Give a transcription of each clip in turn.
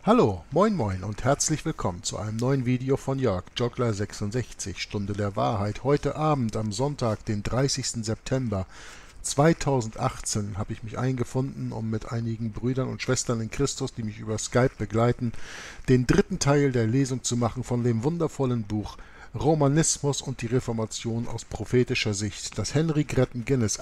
Hallo, moin moin und herzlich willkommen zu einem neuen Video von Jörg, Joggler66, Stunde der Wahrheit. Heute Abend am Sonntag, den 30. September 2018, habe ich mich eingefunden, um mit einigen Brüdern und Schwestern in Christus, die mich über Skype begleiten, den dritten Teil der Lesung zu machen von dem wundervollen Buch Romanismus und die Reformation aus prophetischer Sicht, das Henry Gretton Guinness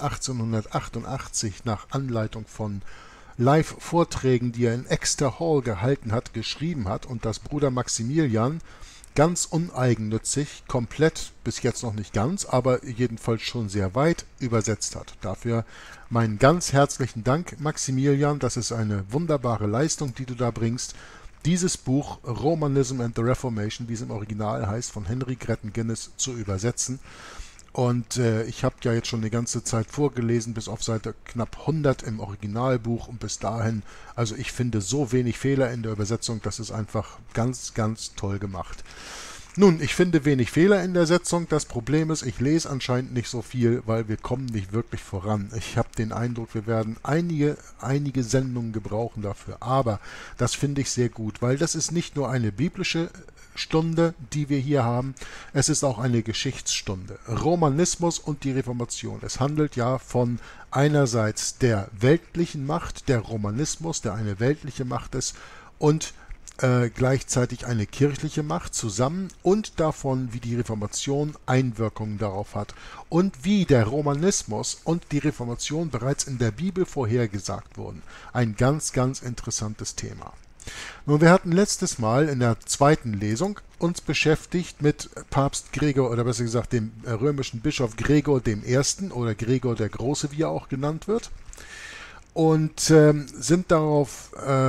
1888 nach Anleitung von Live-Vorträgen, die er in Exeter Hall gehalten hat, geschrieben hat und das Bruder Maximilian ganz uneigennützig, komplett, bis jetzt noch nicht ganz, aber jedenfalls schon sehr weit übersetzt hat. Dafür meinen ganz herzlichen Dank, Maximilian, das ist eine wunderbare Leistung, die du da bringst. Dieses Buch Romanism and the Reformation, wie es im Original heißt, von Henry Gretton Guinness zu übersetzen. Und ich habe ja jetzt schon eine ganze Zeit vorgelesen, bis auf Seite knapp 100 im Originalbuch und bis dahin, also ich finde so wenig Fehler in der Übersetzung, das ist einfach ganz, ganz toll gemacht. Nun, ich finde wenig Fehler in der Setzung. Das Problem ist, ich lese anscheinend nicht so viel, weil wir kommen nicht wirklich voran. Ich habe den Eindruck, wir werden einige Sendungen gebrauchen dafür. Aber das finde ich sehr gut, weil das ist nicht nur eine biblische Stunde, die wir hier haben, es ist auch eine Geschichtsstunde. Romanismus und die Reformation. Es handelt ja von einerseits der weltlichen Macht, der Romanismus, der eine weltliche Macht ist, und gleichzeitig eine kirchliche Macht zusammen und davon, wie die Reformation Einwirkungen darauf hat und wie der Romanismus und die Reformation bereits in der Bibel vorhergesagt wurden. Ein ganz, ganz interessantes Thema. Nun, wir hatten letztes Mal in der zweiten Lesung uns beschäftigt mit Papst Gregor, oder besser gesagt dem römischen Bischof Gregor I. oder Gregor der Große, wie er auch genannt wird, und sind darauf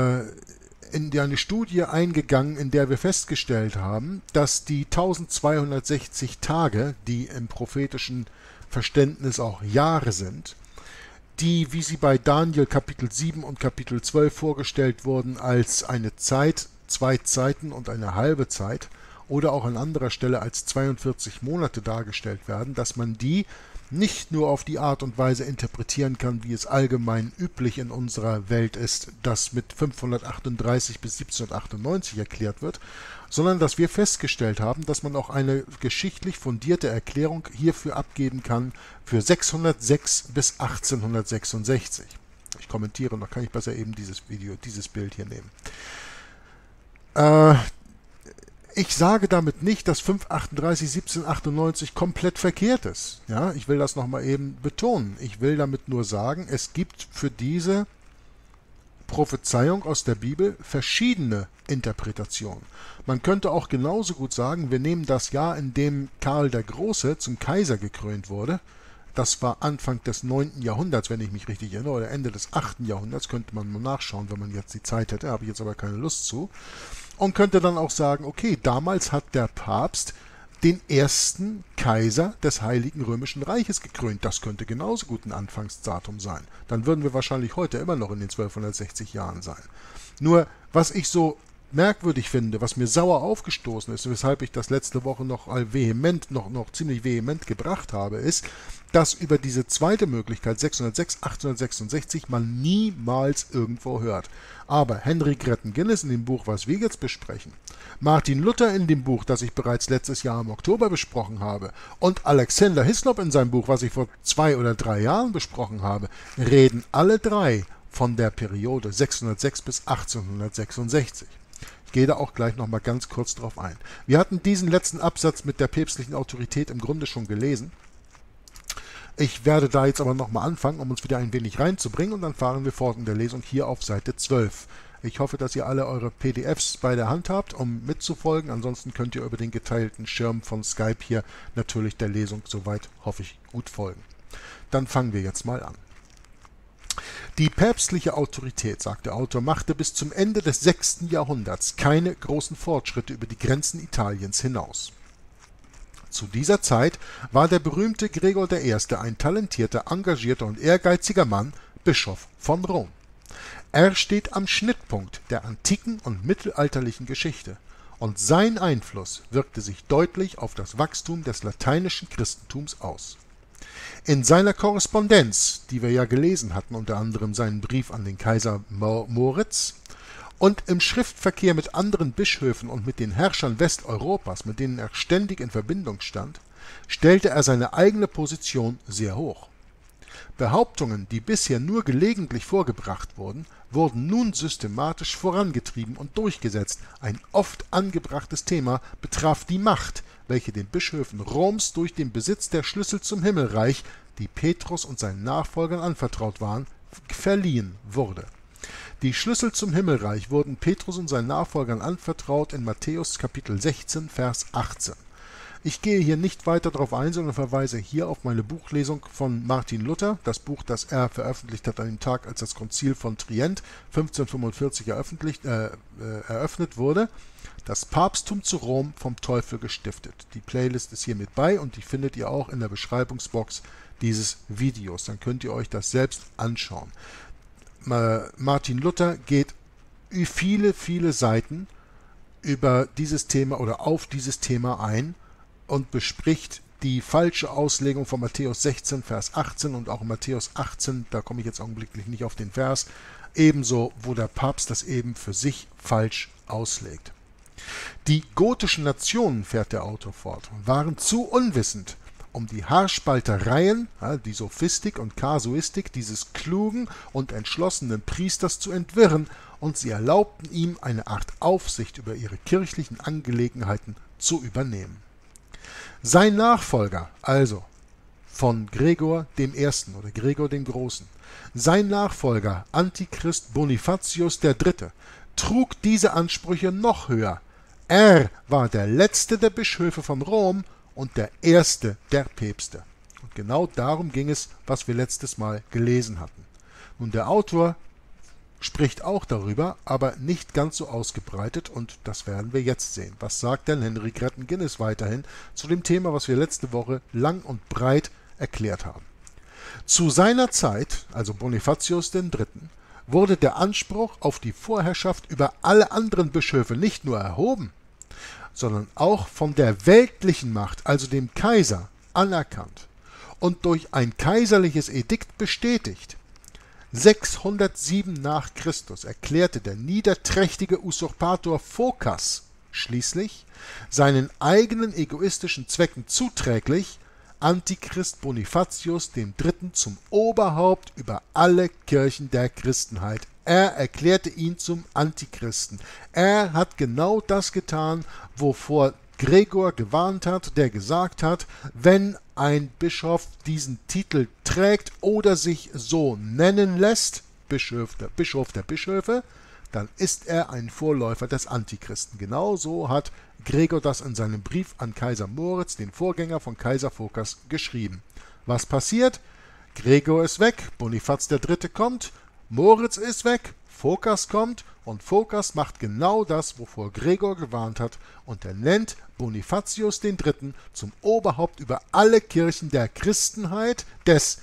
in eine Studie eingegangen, in der wir festgestellt haben, dass die 1260 Tage, die im prophetischen Verständnis auch Jahre sind, die, wie sie bei Daniel Kapitel 7 und Kapitel 12 vorgestellt wurden, als eine Zeit, 2 Zeiten und eine halbe Zeit oder auch an anderer Stelle als 42 Monate dargestellt werden, dass man die nicht nur auf die Art und Weise interpretieren kann, wie es allgemein üblich in unserer Welt ist, das mit 538 bis 1798 erklärt wird, sondern dass wir festgestellt haben, dass man auch eine geschichtlich fundierte Erklärung hierfür abgeben kann für 606 bis 1866. Ich kommentiere, noch kann ich besser eben dieses Bild hier nehmen. Ich sage damit nicht, dass 538, 1798 komplett verkehrt ist. Ja, ich will das nochmal eben betonen. Ich will damit nur sagen, es gibt für diese Prophezeiung aus der Bibel verschiedene Interpretationen. Man könnte auch genauso gut sagen, wir nehmen das Jahr, in dem Karl der Große zum Kaiser gekrönt wurde. Das war Anfang des 9. Jahrhunderts, wenn ich mich richtig erinnere, oder Ende des 8. Jahrhunderts, könnte man mal nachschauen, wenn man jetzt die Zeit hätte, habe ich jetzt aber keine Lust zu. Und könnte dann auch sagen, okay, damals hat der Papst den ersten Kaiser des Heiligen Römischen Reiches gekrönt. Das könnte genauso gut ein Anfangsdatum sein. Dann würden wir wahrscheinlich heute immer noch in den 1260 Jahren sein. Nur, was ich so merkwürdig finde, was mir sauer aufgestoßen ist, weshalb ich das letzte Woche noch ziemlich vehement gebracht habe, ist, dass über diese zweite Möglichkeit 606, 866 man niemals irgendwo hört. Aber Henry Gretton Guinness in dem Buch, was wir jetzt besprechen, Martin Luther in dem Buch, das ich bereits letztes Jahr im Oktober besprochen habe, und Alexander Hislop in seinem Buch, was ich vor 2 oder 3 Jahren besprochen habe, reden alle drei von der Periode 606 bis 1866. Ich gehe da auch gleich nochmal ganz kurz drauf ein. Wir hatten diesen letzten Absatz mit der päpstlichen Autorität im Grunde schon gelesen. Ich werde da jetzt aber nochmal anfangen, um uns wieder ein wenig reinzubringen, und dann fahren wir fort in der Lesung hier auf Seite 12. Ich hoffe, dass ihr alle eure PDFs bei der Hand habt, um mitzufolgen. Ansonsten könnt ihr über den geteilten Schirm von Skype hier natürlich der Lesung soweit, hoffe ich, gut folgen. Dann fangen wir jetzt mal an. Die päpstliche Autorität, sagt der Autor, machte bis zum Ende des 6. Jahrhunderts keine großen Fortschritte über die Grenzen Italiens hinaus. Zu dieser Zeit war der berühmte Gregor I. ein talentierter, engagierter und ehrgeiziger Mann, Bischof von Rom. Er steht am Schnittpunkt der antiken und mittelalterlichen Geschichte, und sein Einfluss wirkte sich deutlich auf das Wachstum des lateinischen Christentums aus. In seiner Korrespondenz, die wir ja gelesen hatten, unter anderem seinen Brief an den Kaiser Moritz Und im Schriftverkehr mit anderen Bischöfen und mit den Herrschern Westeuropas, mit denen er ständig in Verbindung stand, stellte er seine eigene Position sehr hoch. Behauptungen, die bisher nur gelegentlich vorgebracht wurden, wurden nun systematisch vorangetrieben und durchgesetzt. Ein oft angebrachtes Thema betraf die Macht, welche den Bischöfen Roms durch den Besitz der Schlüssel zum Himmelreich, die Petrus und seinen Nachfolgern anvertraut waren, verliehen wurde. Die Schlüssel zum Himmelreich wurden Petrus und seinen Nachfolgern anvertraut in Matthäus Kapitel 16, Vers 18. Ich gehe hier nicht weiter darauf ein, sondern verweise hier auf meine Buchlesung von Martin Luther, das Buch, das er veröffentlicht hat an dem Tag, als das Konzil von Trient 1545 eröffnet wurde. Das Papsttum zu Rom vom Teufel gestiftet. Die Playlist ist hier mit bei und die findet ihr auch in der Beschreibungsbox dieses Videos. Dann könnt ihr euch das selbst anschauen. Martin Luther geht viele, viele Seiten über dieses Thema oder auf dieses Thema ein und bespricht die falsche Auslegung von Matthäus 16, Vers 18 und auch in Matthäus 18, da komme ich jetzt augenblicklich nicht auf den Vers, ebenso, wo der Papst das eben für sich falsch auslegt. Die gotischen Nationen, fährt der Autor fort, waren zu unwissend, um die Haarspaltereien, die Sophistik und Kasuistik dieses klugen und entschlossenen Priesters zu entwirren, und sie erlaubten ihm, eine Art Aufsicht über ihre kirchlichen Angelegenheiten zu übernehmen. Sein Nachfolger, also von Gregor I. oder Gregor dem Großen, sein Nachfolger Antichrist Bonifatius III. Trug diese Ansprüche noch höher. Er war der letzte der Bischöfe von Rom und der erste der Päpste. Und genau darum ging es, was wir letztes Mal gelesen hatten. Nun, der Autor spricht auch darüber, aber nicht ganz so ausgebreitet, und das werden wir jetzt sehen. Was sagt denn Henry Gretton Guinness weiterhin zu dem Thema, was wir letzte Woche lang und breit erklärt haben? Zu seiner Zeit, also Bonifatius III., wurde der Anspruch auf die Vorherrschaft über alle anderen Bischöfe nicht nur erhoben, sondern auch von der weltlichen Macht, also dem Kaiser, anerkannt und durch ein kaiserliches Edikt bestätigt. 607 nach Christus erklärte der niederträchtige Usurpator Phocas schließlich, seinen eigenen egoistischen Zwecken zuträglich, Antichrist Bonifatius III. Zum Oberhaupt über alle Kirchen der Christenheit. Er erklärte ihn zum Antichristen. Er hat genau das getan, wovor Gregor gewarnt hat, der gesagt hat, wenn ein Bischof diesen Titel trägt oder sich so nennen lässt, Bischof der Bischöfe, dann ist er ein Vorläufer des Antichristen. Genauso hat Gregor das in seinem Brief an Kaiser Moritz, den Vorgänger von Kaiser Phocas, geschrieben. Was passiert? Gregor ist weg, Bonifaz III. Kommt, Moritz ist weg, Phocas kommt, und Phocas macht genau das, wovor Gregor gewarnt hat, und er nennt Bonifatius III. Zum Oberhaupt über alle Kirchen der Christenheit, des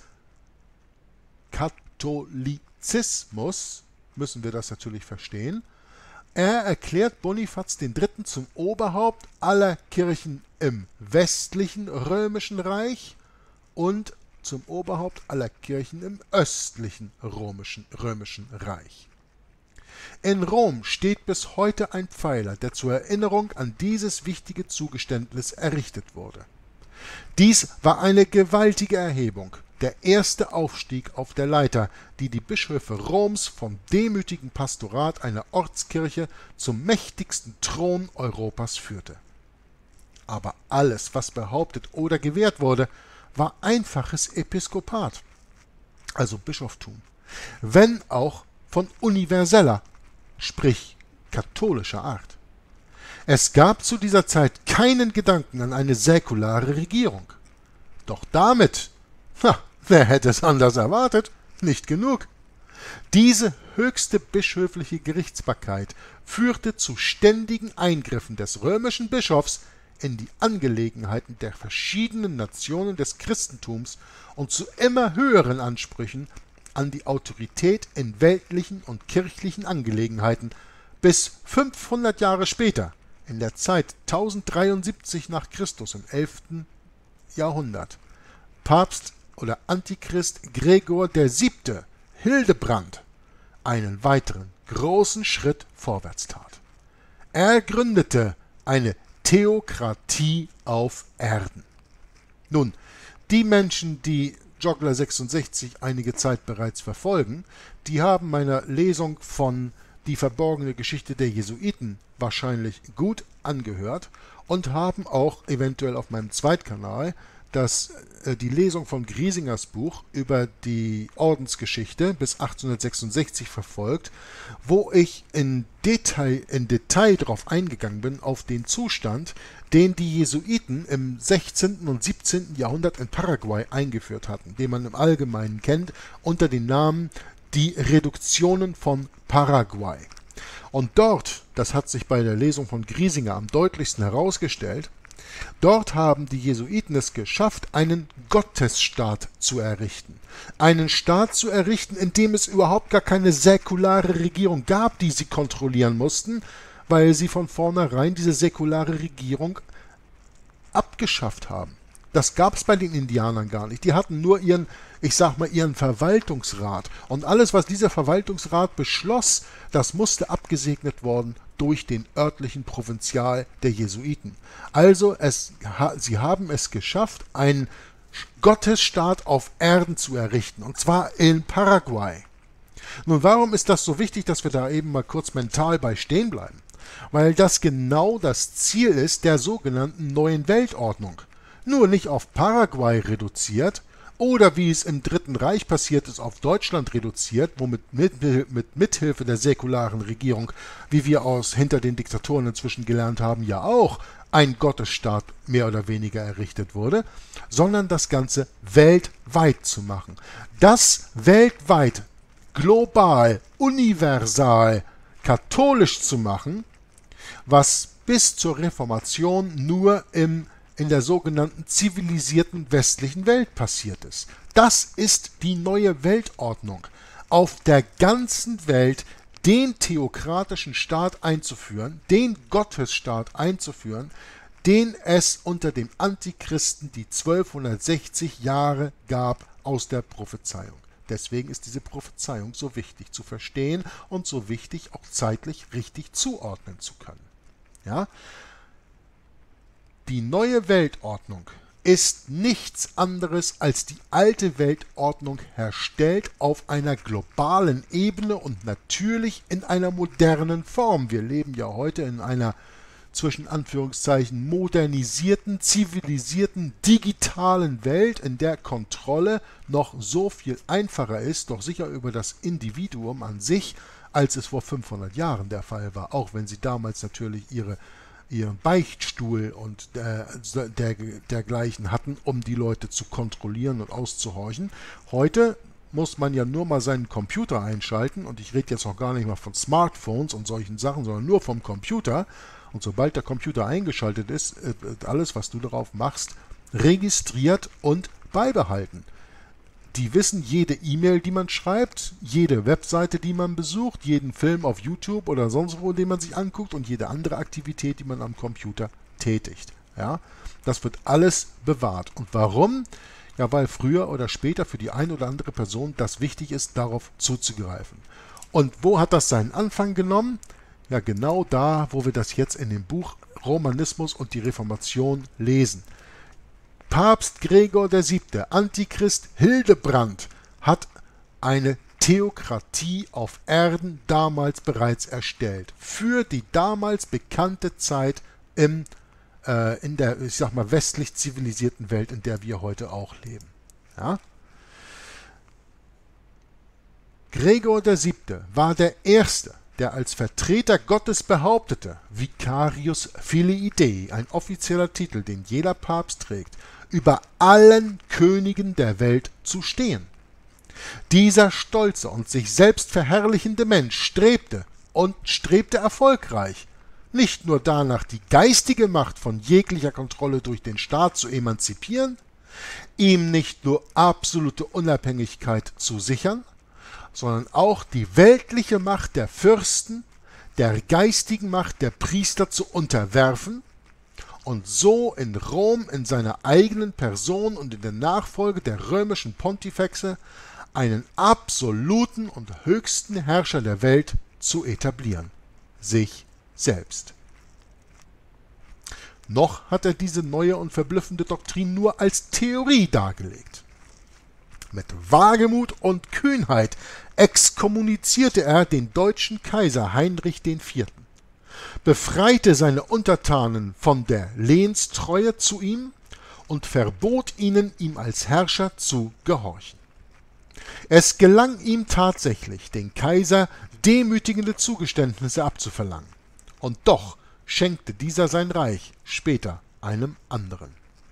Katholizismus, müssen wir das natürlich verstehen. Er erklärt Bonifaz III. Zum Oberhaupt aller Kirchen im westlichen römischen Reich und zum Oberhaupt aller Kirchen im östlichen römischen Reich. In Rom steht bis heute ein Pfeiler, der zur Erinnerung an dieses wichtige Zugeständnis errichtet wurde. Dies war eine gewaltige Erhebung, der erste Aufstieg auf der Leiter, die die Bischöfe Roms vom demütigen Pastorat einer Ortskirche zum mächtigsten Thron Europas führte. Aber alles, was behauptet oder gewährt wurde, war einfaches Episkopat, also Bischoftum, wenn auch von universeller, sprich katholischer Art. Es gab zu dieser Zeit keinen Gedanken an eine säkulare Regierung. Doch damit, wer hätte es anders erwartet? Nicht genug. Diese höchste bischöfliche Gerichtsbarkeit führte zu ständigen Eingriffen des römischen Bischofs in die Angelegenheiten der verschiedenen Nationen des Christentums und zu immer höheren Ansprüchen an die Autorität in weltlichen und kirchlichen Angelegenheiten, bis 500 Jahre später, in der Zeit 1073 nach Christus im 11. Jahrhundert, Papst oder Antichrist Gregor VII. Hildebrand einen weiteren großen Schritt vorwärts tat. Er gründete eine Theokratie auf Erden. Nun, die Menschen, die Joggler 66 einige Zeit bereits verfolgen, die haben meiner Lesung von Die verborgene Geschichte der Jesuiten wahrscheinlich gut angehört und haben auch eventuell auf meinem Zweitkanal die Lesung von Griesingers Buch über die Ordensgeschichte bis 1866 verfolgt, wo ich in Detail darauf eingegangen bin, auf den Zustand, den die Jesuiten im 16. und 17. Jahrhundert in Paraguay eingeführt hatten, den man im Allgemeinen kennt unter dem Namen die Reduktionen von Paraguay. Und dort, das hat sich bei der Lesung von Griesinger am deutlichsten herausgestellt, dort haben die Jesuiten es geschafft, einen Gottesstaat zu errichten. Einen Staat zu errichten, in dem es überhaupt gar keine säkulare Regierung gab, die sie kontrollieren mussten, weil sie von vornherein diese säkulare Regierung abgeschafft haben. Das gab es bei den Indianern gar nicht. Die hatten nur ihren Verwaltungsrat. Und alles, was dieser Verwaltungsrat beschloss, das musste abgesegnet worden durch den örtlichen Provinzial der Jesuiten. Also sie haben es geschafft, einen Gottesstaat auf Erden zu errichten, und zwar in Paraguay. Nun, warum ist das so wichtig, dass wir da eben mal kurz mental bei stehen bleiben? Weil das genau das Ziel ist der sogenannten neuen Weltordnung. Nur nicht auf Paraguay reduziert oder wie es im Dritten Reich passiert ist, auf Deutschland reduziert, womit mit Mithilfe der säkularen Regierung, wie wir hinter den Diktatoren inzwischen gelernt haben, ja auch ein Gottesstaat mehr oder weniger errichtet wurde, sondern das Ganze weltweit zu machen. Das weltweit, global, universal, katholisch zu machen, was bis zur Reformation nur in der sogenannten zivilisierten westlichen Welt passiert ist. Das ist die neue Weltordnung. Auf der ganzen Welt den theokratischen Staat einzuführen, den Gottesstaat einzuführen, den es unter dem Antichristen die 1260 Jahre gab aus der Prophezeiung. Deswegen ist diese Prophezeiung so wichtig zu verstehen und so wichtig auch zeitlich richtig zuordnen zu können. Ja? Die neue Weltordnung ist nichts anderes als die alte Weltordnung herstellt auf einer globalen Ebene und natürlich in einer modernen Form. Wir leben ja heute in einer zwischen Anführungszeichen modernisierten, zivilisierten, digitalen Welt, in der Kontrolle noch so viel einfacher ist, doch sicher über das Individuum an sich, als es vor 500 Jahren der Fall war, auch wenn sie damals natürlich ihren Beichtstuhl und dergleichen hatten, um die Leute zu kontrollieren und auszuhorchen. Heute muss man ja nur mal seinen Computer einschalten, und ich rede jetzt auch gar nicht mal von Smartphones und solchen Sachen, sondern nur vom Computer. Und sobald der Computer eingeschaltet ist, wird alles, was du darauf machst, registriert und beibehalten. Die wissen jede E-Mail, die man schreibt, jede Webseite, die man besucht, jeden Film auf YouTube oder sonst wo, den man sich anguckt, und jede andere Aktivität, die man am Computer tätigt. Ja? Das wird alles bewahrt. Und warum? Ja, weil früher oder später für die eine oder andere Person das wichtig ist, darauf zuzugreifen. Und wo hat das seinen Anfang genommen? Ja, genau da, wo wir das jetzt in dem Buch Romanismus und die Reformation lesen. Papst Gregor VII., Antichrist Hildebrand, hat eine Theokratie auf Erden damals bereits erstellt. Für die damals bekannte Zeit in der, westlich zivilisierten Welt, in der wir heute auch leben. Ja? Gregor VII. War der Erste, der als Vertreter Gottes behauptete, Vicarius Filii Dei, ein offizieller Titel, den jeder Papst trägt, über allen Königen der Welt zu stehen. Dieser stolze und sich selbst verherrlichende Mensch strebte erfolgreich, nicht nur danach, die geistige Macht von jeglicher Kontrolle durch den Staat zu emanzipieren, ihm nicht nur absolute Unabhängigkeit zu sichern, sondern auch die weltliche Macht der Fürsten, der geistigen Macht der Priester zu unterwerfen und so in Rom in seiner eigenen Person und in der Nachfolge der römischen Pontifexe einen absoluten und höchsten Herrscher der Welt zu etablieren, sich selbst. Noch hat er diese neue und verblüffende Doktrin nur als Theorie dargelegt. Mit Wagemut und Kühnheit exkommunizierte er den deutschen Kaiser Heinrich IV., befreite seine Untertanen von der Lehnstreue zu ihm und verbot ihnen, ihm als Herrscher zu gehorchen. Es gelang ihm tatsächlich, den Kaiser demütigende Zugeständnisse abzuverlangen. Und doch schenkte dieser sein Reich später einem anderen.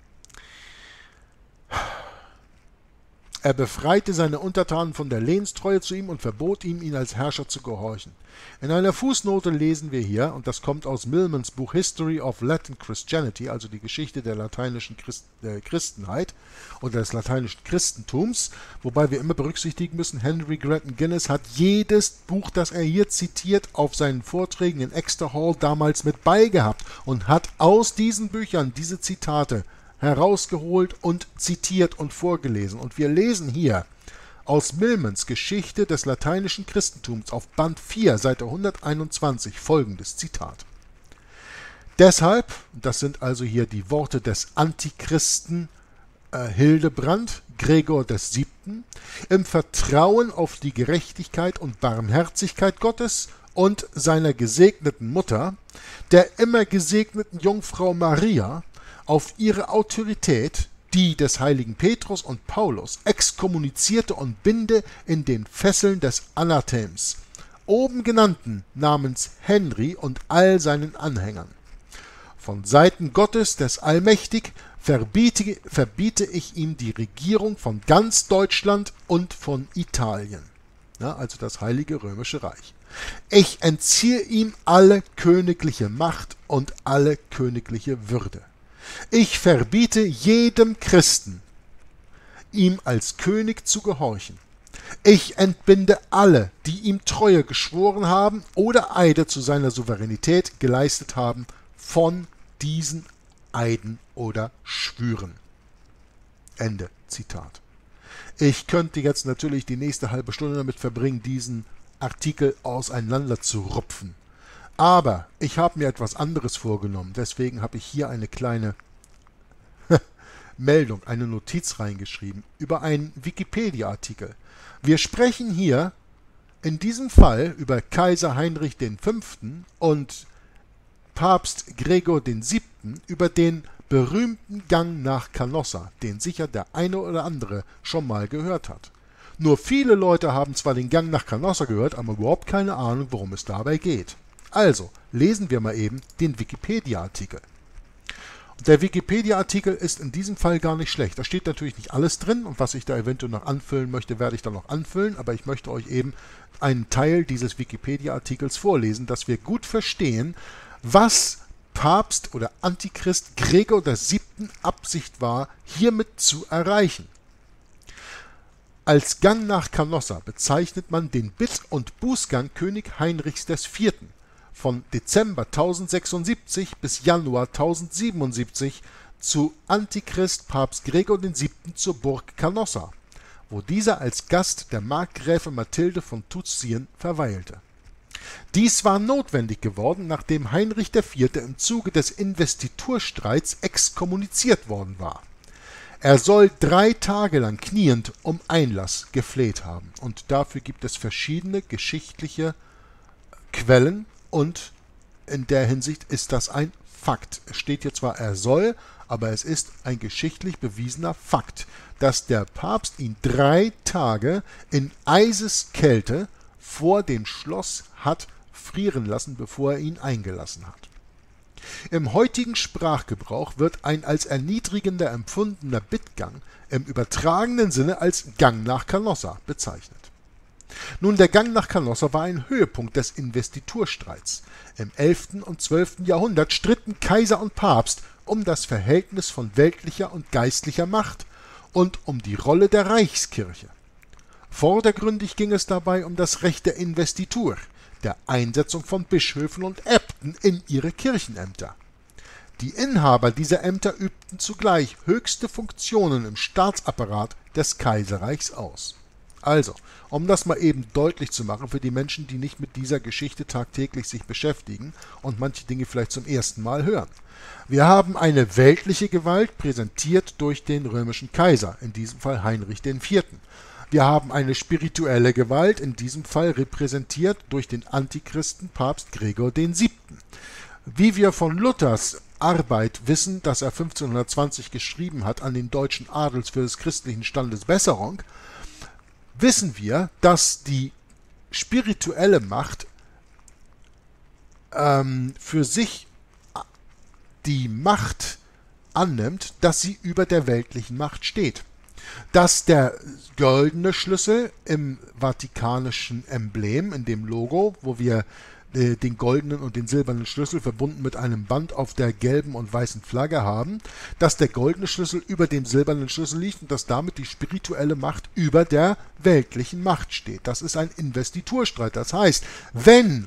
Er befreite seine Untertanen von der Lehnstreue zu ihm und verbot ihm, ihn als Herrscher zu gehorchen. In einer Fußnote lesen wir hier, und das kommt aus Milmans Buch History of Latin Christianity, also die Geschichte der lateinischen Christenheit oder des lateinischen Christentums, wobei wir immer berücksichtigen müssen, Henry Grattan Guinness hat jedes Buch, das er hier zitiert, auf seinen Vorträgen in Exeter Hall damals mit beigehabt und hat aus diesen Büchern diese Zitate herausgeholt und zitiert und vorgelesen. Und wir lesen hier aus Milmans Geschichte des lateinischen Christentums auf Band 4, Seite 121 folgendes Zitat. Deshalb, das sind also hier die Worte des Antichristen Hildebrand, Gregor VII., im Vertrauen auf die Gerechtigkeit und Barmherzigkeit Gottes und seiner gesegneten Mutter, der immer gesegneten Jungfrau Maria, auf ihre Autorität, die des heiligen Petrus und Paulus, exkommunizierte und binde in den Fesseln des Anathems, oben genannten namens Henry und all seinen Anhängern. Von Seiten Gottes des Allmächtig verbiete ich ihm die Regierung von ganz Deutschland und von Italien, ja, also das Heilige Römische Reich. Ich entziehe ihm alle königliche Macht und alle königliche Würde. Ich verbiete jedem Christen, ihm als König zu gehorchen. Ich entbinde alle, die ihm Treue geschworen haben oder Eide zu seiner Souveränität geleistet haben, von diesen Eiden oder Schwüren. Ende Zitat. Ich könnte jetzt natürlich die nächste halbe Stunde damit verbringen, diesen Artikel auseinander zu rupfen. Aber ich habe mir etwas anderes vorgenommen, deswegen habe ich hier eine kleine Meldung, eine Notiz reingeschrieben über einen Wikipedia-Artikel. Wir sprechen hier in diesem Fall über Kaiser Heinrich V. und Papst Gregor VII., über den berühmten Gang nach Canossa, den sicher der eine oder andere schon mal gehört hat. Nur viele Leute haben zwar den Gang nach Canossa gehört, aber überhaupt keine Ahnung, worum es dabei geht. Also, lesen wir mal eben den Wikipedia-Artikel. Der Wikipedia-Artikel ist in diesem Fall gar nicht schlecht. Da steht natürlich nicht alles drin und was ich da eventuell noch anfüllen möchte, werde ich dann noch anfüllen, aber ich möchte euch eben einen Teil dieses Wikipedia-Artikels vorlesen, dass wir gut verstehen, was Papst oder Antichrist Gregor VII. Absicht war, hiermit zu erreichen. Als Gang nach Canossa bezeichnet man den Bitt- und Bußgang König Heinrichs IV. Von Dezember 1076 bis Januar 1077 zu Antichrist Papst Gregor VII. Zur Burg Canossa, wo dieser als Gast der Markgräfin Mathilde von Tutzien verweilte. Dies war notwendig geworden, nachdem Heinrich IV. Im Zuge des Investiturstreits exkommuniziert worden war. Er soll 3 Tage lang kniend um Einlass gefleht haben, und dafür gibt es verschiedene geschichtliche Quellen, und in der Hinsicht ist das ein Fakt. Es steht hier zwar, er soll, aber es ist ein geschichtlich bewiesener Fakt, dass der Papst ihn 3 Tage in Eiseskälte vor dem Schloss hat frieren lassen, bevor er ihn eingelassen hat. Im heutigen Sprachgebrauch wird ein als erniedrigender empfundener Bittgang im übertragenen Sinne als Gang nach Canossa bezeichnet. Nun, der Gang nach Canossa war ein Höhepunkt des Investiturstreits. Im 11. und 12. Jahrhundert stritten Kaiser und Papst um das Verhältnis von weltlicher und geistlicher Macht und um die Rolle der Reichskirche. Vordergründig ging es dabei um das Recht der Investitur, der Einsetzung von Bischöfen und Äbten in ihre Kirchenämter. Die Inhaber dieser Ämter übten zugleich höchste Funktionen im Staatsapparat des Kaiserreichs aus. Also, um das mal eben deutlich zu machen für die Menschen, die nicht mit dieser Geschichte tagtäglich sich beschäftigen und manche Dinge vielleicht zum ersten Mal hören. Wir haben eine weltliche Gewalt, präsentiert durch den römischen Kaiser, in diesem Fall Heinrich IV. Wir haben eine spirituelle Gewalt, in diesem Fall repräsentiert durch den Antichristen Papst Gregor VII. Wie wir von Luthers Arbeit wissen, dass er 1520 geschrieben hat an den deutschen Adels für des christlichen Standes Besserung, wissen wir, dass die spirituelle Macht für sich die Macht annimmt, dass sie über der weltlichen Macht steht. Dass der goldene Schlüssel im vatikanischen Emblem, in dem Logo, wo wir den goldenen und den silbernen Schlüssel verbunden mit einem Band auf der gelben und weißen Flagge haben, dass der goldene Schlüssel über dem silbernen Schlüssel liegt und dass damit die spirituelle Macht über der weltlichen Macht steht. Das ist ein Investiturstreit. Das heißt, wenn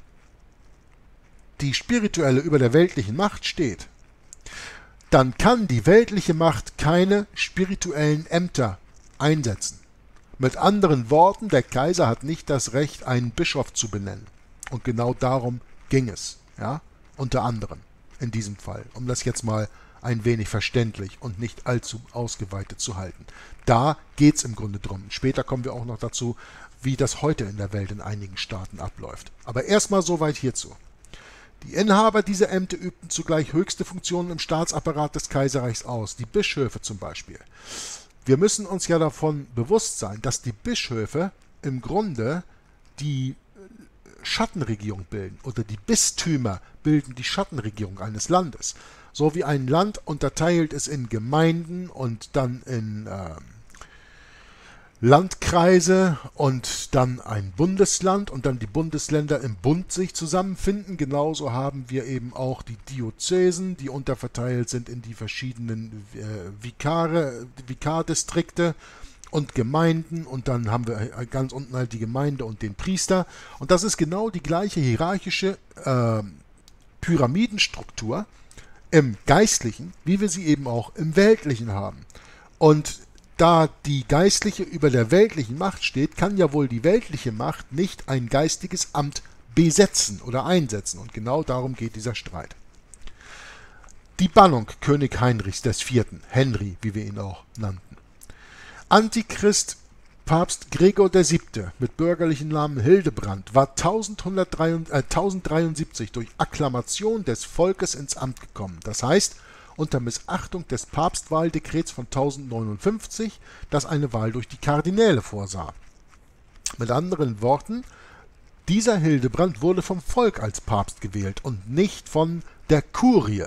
die spirituelle über der weltlichen Macht steht, dann kann die weltliche Macht keine spirituellen Ämter einsetzen. Mit anderen Worten, der Kaiser hat nicht das Recht, einen Bischof zu benennen. Und genau darum ging es, ja, unter anderem in diesem Fall, um das jetzt mal ein wenig verständlich und nicht allzu ausgeweitet zu halten. Da geht es im Grunde drum. Später kommen wir auch noch dazu, wie das heute in der Welt in einigen Staaten abläuft. Aber erstmal soweit hierzu. Die Inhaber dieser Ämter übten zugleich höchste Funktionen im Staatsapparat des Kaiserreichs aus, die Bischöfe zum Beispiel. Wir müssen uns ja davon bewusst sein, dass die Bischöfe im Grunde die Schattenregierung bilden oder die Bistümer bilden die Schattenregierung eines Landes. So wie ein Land unterteilt ist in Gemeinden und dann in Landkreise und dann ein Bundesland und dann die Bundesländer im Bund sich zusammenfinden. Genauso haben wir eben auch die Diözesen, die unterverteilt sind in die verschiedenen Vikardistrikte und Gemeinden und dann haben wir ganz unten halt die Gemeinde und den Priester. Und das ist genau die gleiche hierarchische Pyramidenstruktur im Geistlichen, wie wir sie eben auch im Weltlichen haben. Und da die geistliche über der weltlichen Macht steht, kann ja wohl die weltliche Macht nicht ein geistiges Amt besetzen oder einsetzen. Und genau darum geht dieser Streit. Die Bannung König Heinrichs IV., Henry, wie wir ihn auch nannten. Antichrist Papst Gregor VII. Mit bürgerlichen Namen Hildebrand war 1073 durch Akklamation des Volkes ins Amt gekommen. Das heißt, unter Missachtung des Papstwahldekrets von 1059, das eine Wahl durch die Kardinäle vorsah. Mit anderen Worten, dieser Hildebrand wurde vom Volk als Papst gewählt und nicht von der Kurie.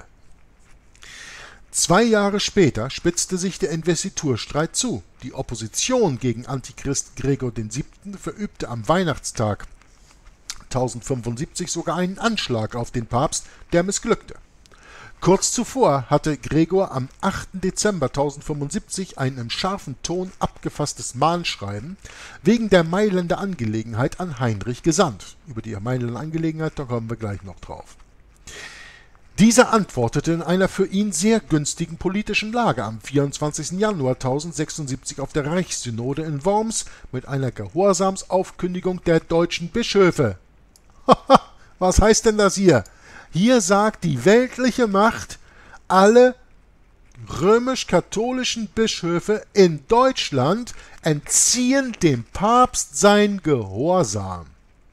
2 Jahre später spitzte sich der Investiturstreit zu. Die Opposition gegen Antichrist Gregor VII. Verübte am Weihnachtstag 1075 sogar einen Anschlag auf den Papst, der missglückte. Kurz zuvor hatte Gregor am 8. Dezember 1075 ein im scharfen Ton abgefasstes Mahnschreiben wegen der Mailänder Angelegenheit an Heinrich gesandt. Über die Mailänder Angelegenheit, da kommen wir gleich noch drauf. Dieser antwortete in einer für ihn sehr günstigen politischen Lage am 24. Januar 1076 auf der Reichssynode in Worms mit einer Gehorsamsaufkündigung der deutschen Bischöfe. Was heißt denn das hier? Hier sagt die weltliche Macht, alle römisch-katholischen Bischöfe in Deutschland entziehen dem Papst sein Gehorsam.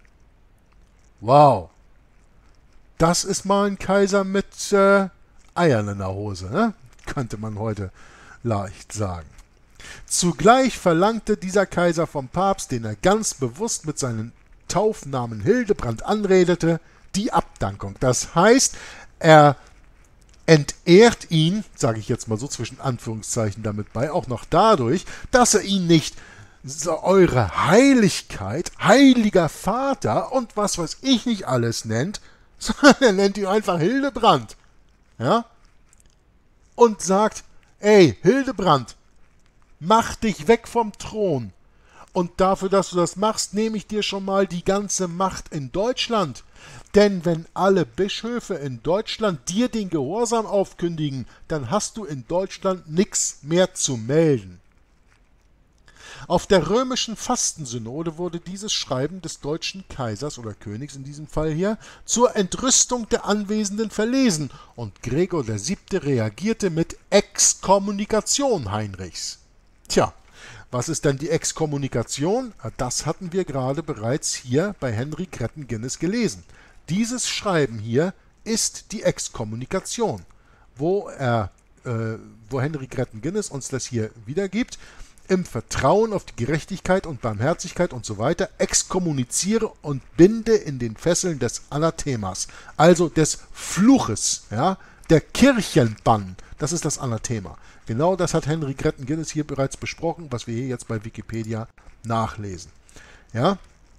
Wow. Das ist mal ein Kaiser mit Eiern in der Hose, ne? Könnte man heute leicht sagen. Zugleich verlangte dieser Kaiser vom Papst, den er ganz bewusst mit seinem Taufnamen Hildebrand anredete, die Abdankung. Das heißt, er entehrt ihn, sage ich jetzt mal so zwischen Anführungszeichen damit bei, auch noch dadurch, dass er ihn nicht eure Heiligkeit, heiliger Vater und was weiß ich nicht alles nennt, sondern er nennt ihn einfach Hildebrand. Ja? Und sagt, ey, Hildebrand, mach dich weg vom Thron. Und dafür, dass du das machst, nehme ich dir schon mal die ganze Macht in Deutschland. Denn wenn alle Bischöfe in Deutschland dir den Gehorsam aufkündigen, dann hast du in Deutschland nichts mehr zu melden. Auf der römischen Fastensynode wurde dieses Schreiben des deutschen Kaisers oder Königs in diesem Fall hier zur Entrüstung der Anwesenden verlesen und Gregor VII. Reagierte mit Exkommunikation Heinrichs. Tja, was ist denn die Exkommunikation? Das hatten wir gerade bereits hier bei Henry Gretton Guinness gelesen. Dieses Schreiben hier ist die Exkommunikation, wo Henry Gretton Guinness uns das hier wiedergibt. Im Vertrauen auf die Gerechtigkeit und Barmherzigkeit und so weiter exkommuniziere und binde in den Fesseln des Anathemas, also des Fluches, ja, der Kirchenbann. Das ist das Anathema. Genau das hat Henry Gretton Guinness hier bereits besprochen, was wir hier jetzt bei Wikipedia nachlesen. Ja?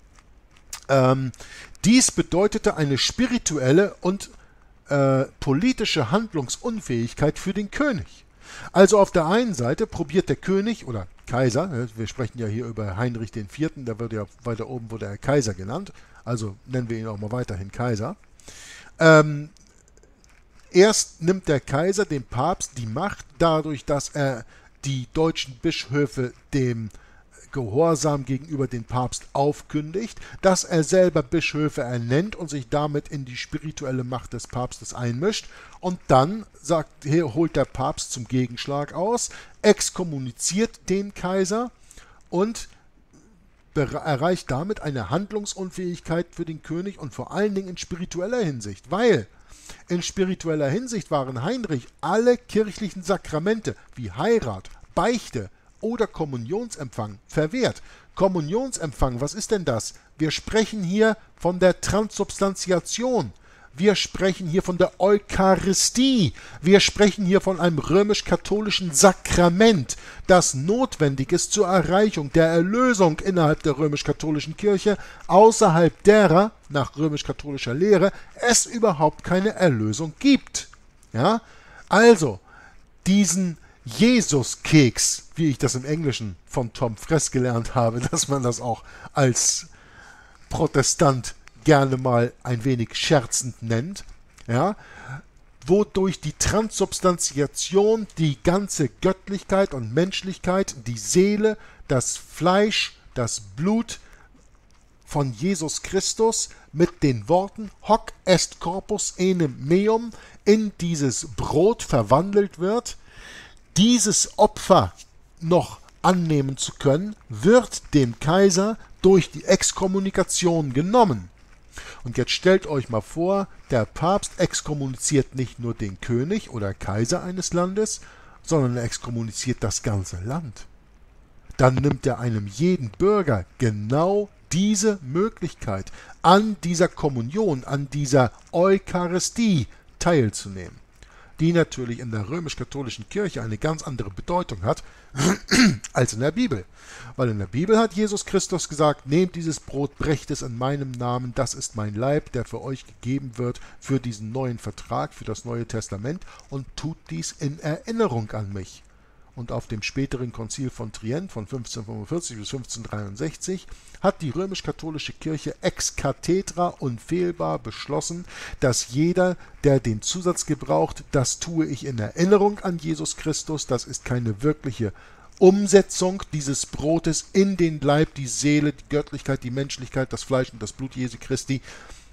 Dies bedeutete eine spirituelle und politische Handlungsunfähigkeit für den König. Also auf der einen Seite probiert der König oder Kaiser, wir sprechen ja hier über Heinrich IV., da wird ja weiter oben wurde er Kaiser genannt, also nennen wir ihn auch mal weiterhin Kaiser. Erst nimmt der Kaiser dem Papst die Macht dadurch, dass er die deutschen Bischöfe dem Gehorsam gegenüber dem Papst aufkündigt, dass er selber Bischöfe ernennt und sich damit in die spirituelle Macht des Papstes einmischt und dann holt der Papst zum Gegenschlag aus, exkommuniziert den Kaiser und erreicht damit eine Handlungsunfähigkeit für den König und vor allen Dingen in spiritueller Hinsicht, weil in spiritueller Hinsicht waren Heinrich alle kirchlichen Sakramente wie Heirat, Beichte oder Kommunionsempfang verwehrt. Kommunionsempfang, was ist denn das? Wir sprechen hier von der Transsubstantiation. Wir sprechen hier von der Eucharistie. Wir sprechen hier von einem römisch-katholischen Sakrament, das notwendig ist zur Erreichung der Erlösung innerhalb der römisch-katholischen Kirche, außerhalb derer, nach römisch-katholischer Lehre, es überhaupt keine Erlösung gibt. Ja? Also, diesen Jesus-Keks, wie ich das im Englischen von Tom Fress gelernt habe, dass man das auch als Protestant gerne mal ein wenig scherzend nennt, ja, wodurch die Transsubstantiation die ganze Göttlichkeit und Menschlichkeit, die Seele, das Fleisch, das Blut von Jesus Christus mit den Worten Hoc est corpus enim meum in dieses Brot verwandelt wird. Dieses Opfer noch annehmen zu können, wird dem Kaiser durch die Exkommunikation genommen. Und jetzt stellt euch mal vor, der Papst exkommuniziert nicht nur den König oder Kaiser eines Landes, sondern er exkommuniziert das ganze Land. Dann nimmt er einem jeden Bürger genau diese Möglichkeit, an dieser Kommunion, an dieser Eucharistie teilzunehmen, die natürlich in der römisch-katholischen Kirche eine ganz andere Bedeutung hat als in der Bibel. Weil in der Bibel hat Jesus Christus gesagt, nehmt dieses Brot, brecht es in meinem Namen, das ist mein Leib, der für euch gegeben wird für diesen neuen Vertrag, für das Neue Testament und tut dies in Erinnerung an mich. Und auf dem späteren Konzil von Trient von 1545 bis 1563 hat die römisch-katholische Kirche ex cathedra unfehlbar beschlossen, dass jeder, der den Zusatz gebraucht, das tue ich in Erinnerung an Jesus Christus, das ist keine wirkliche Umsetzung dieses Brotes in den Leib, die Seele, die Göttlichkeit, die Menschlichkeit, das Fleisch und das Blut Jesu Christi,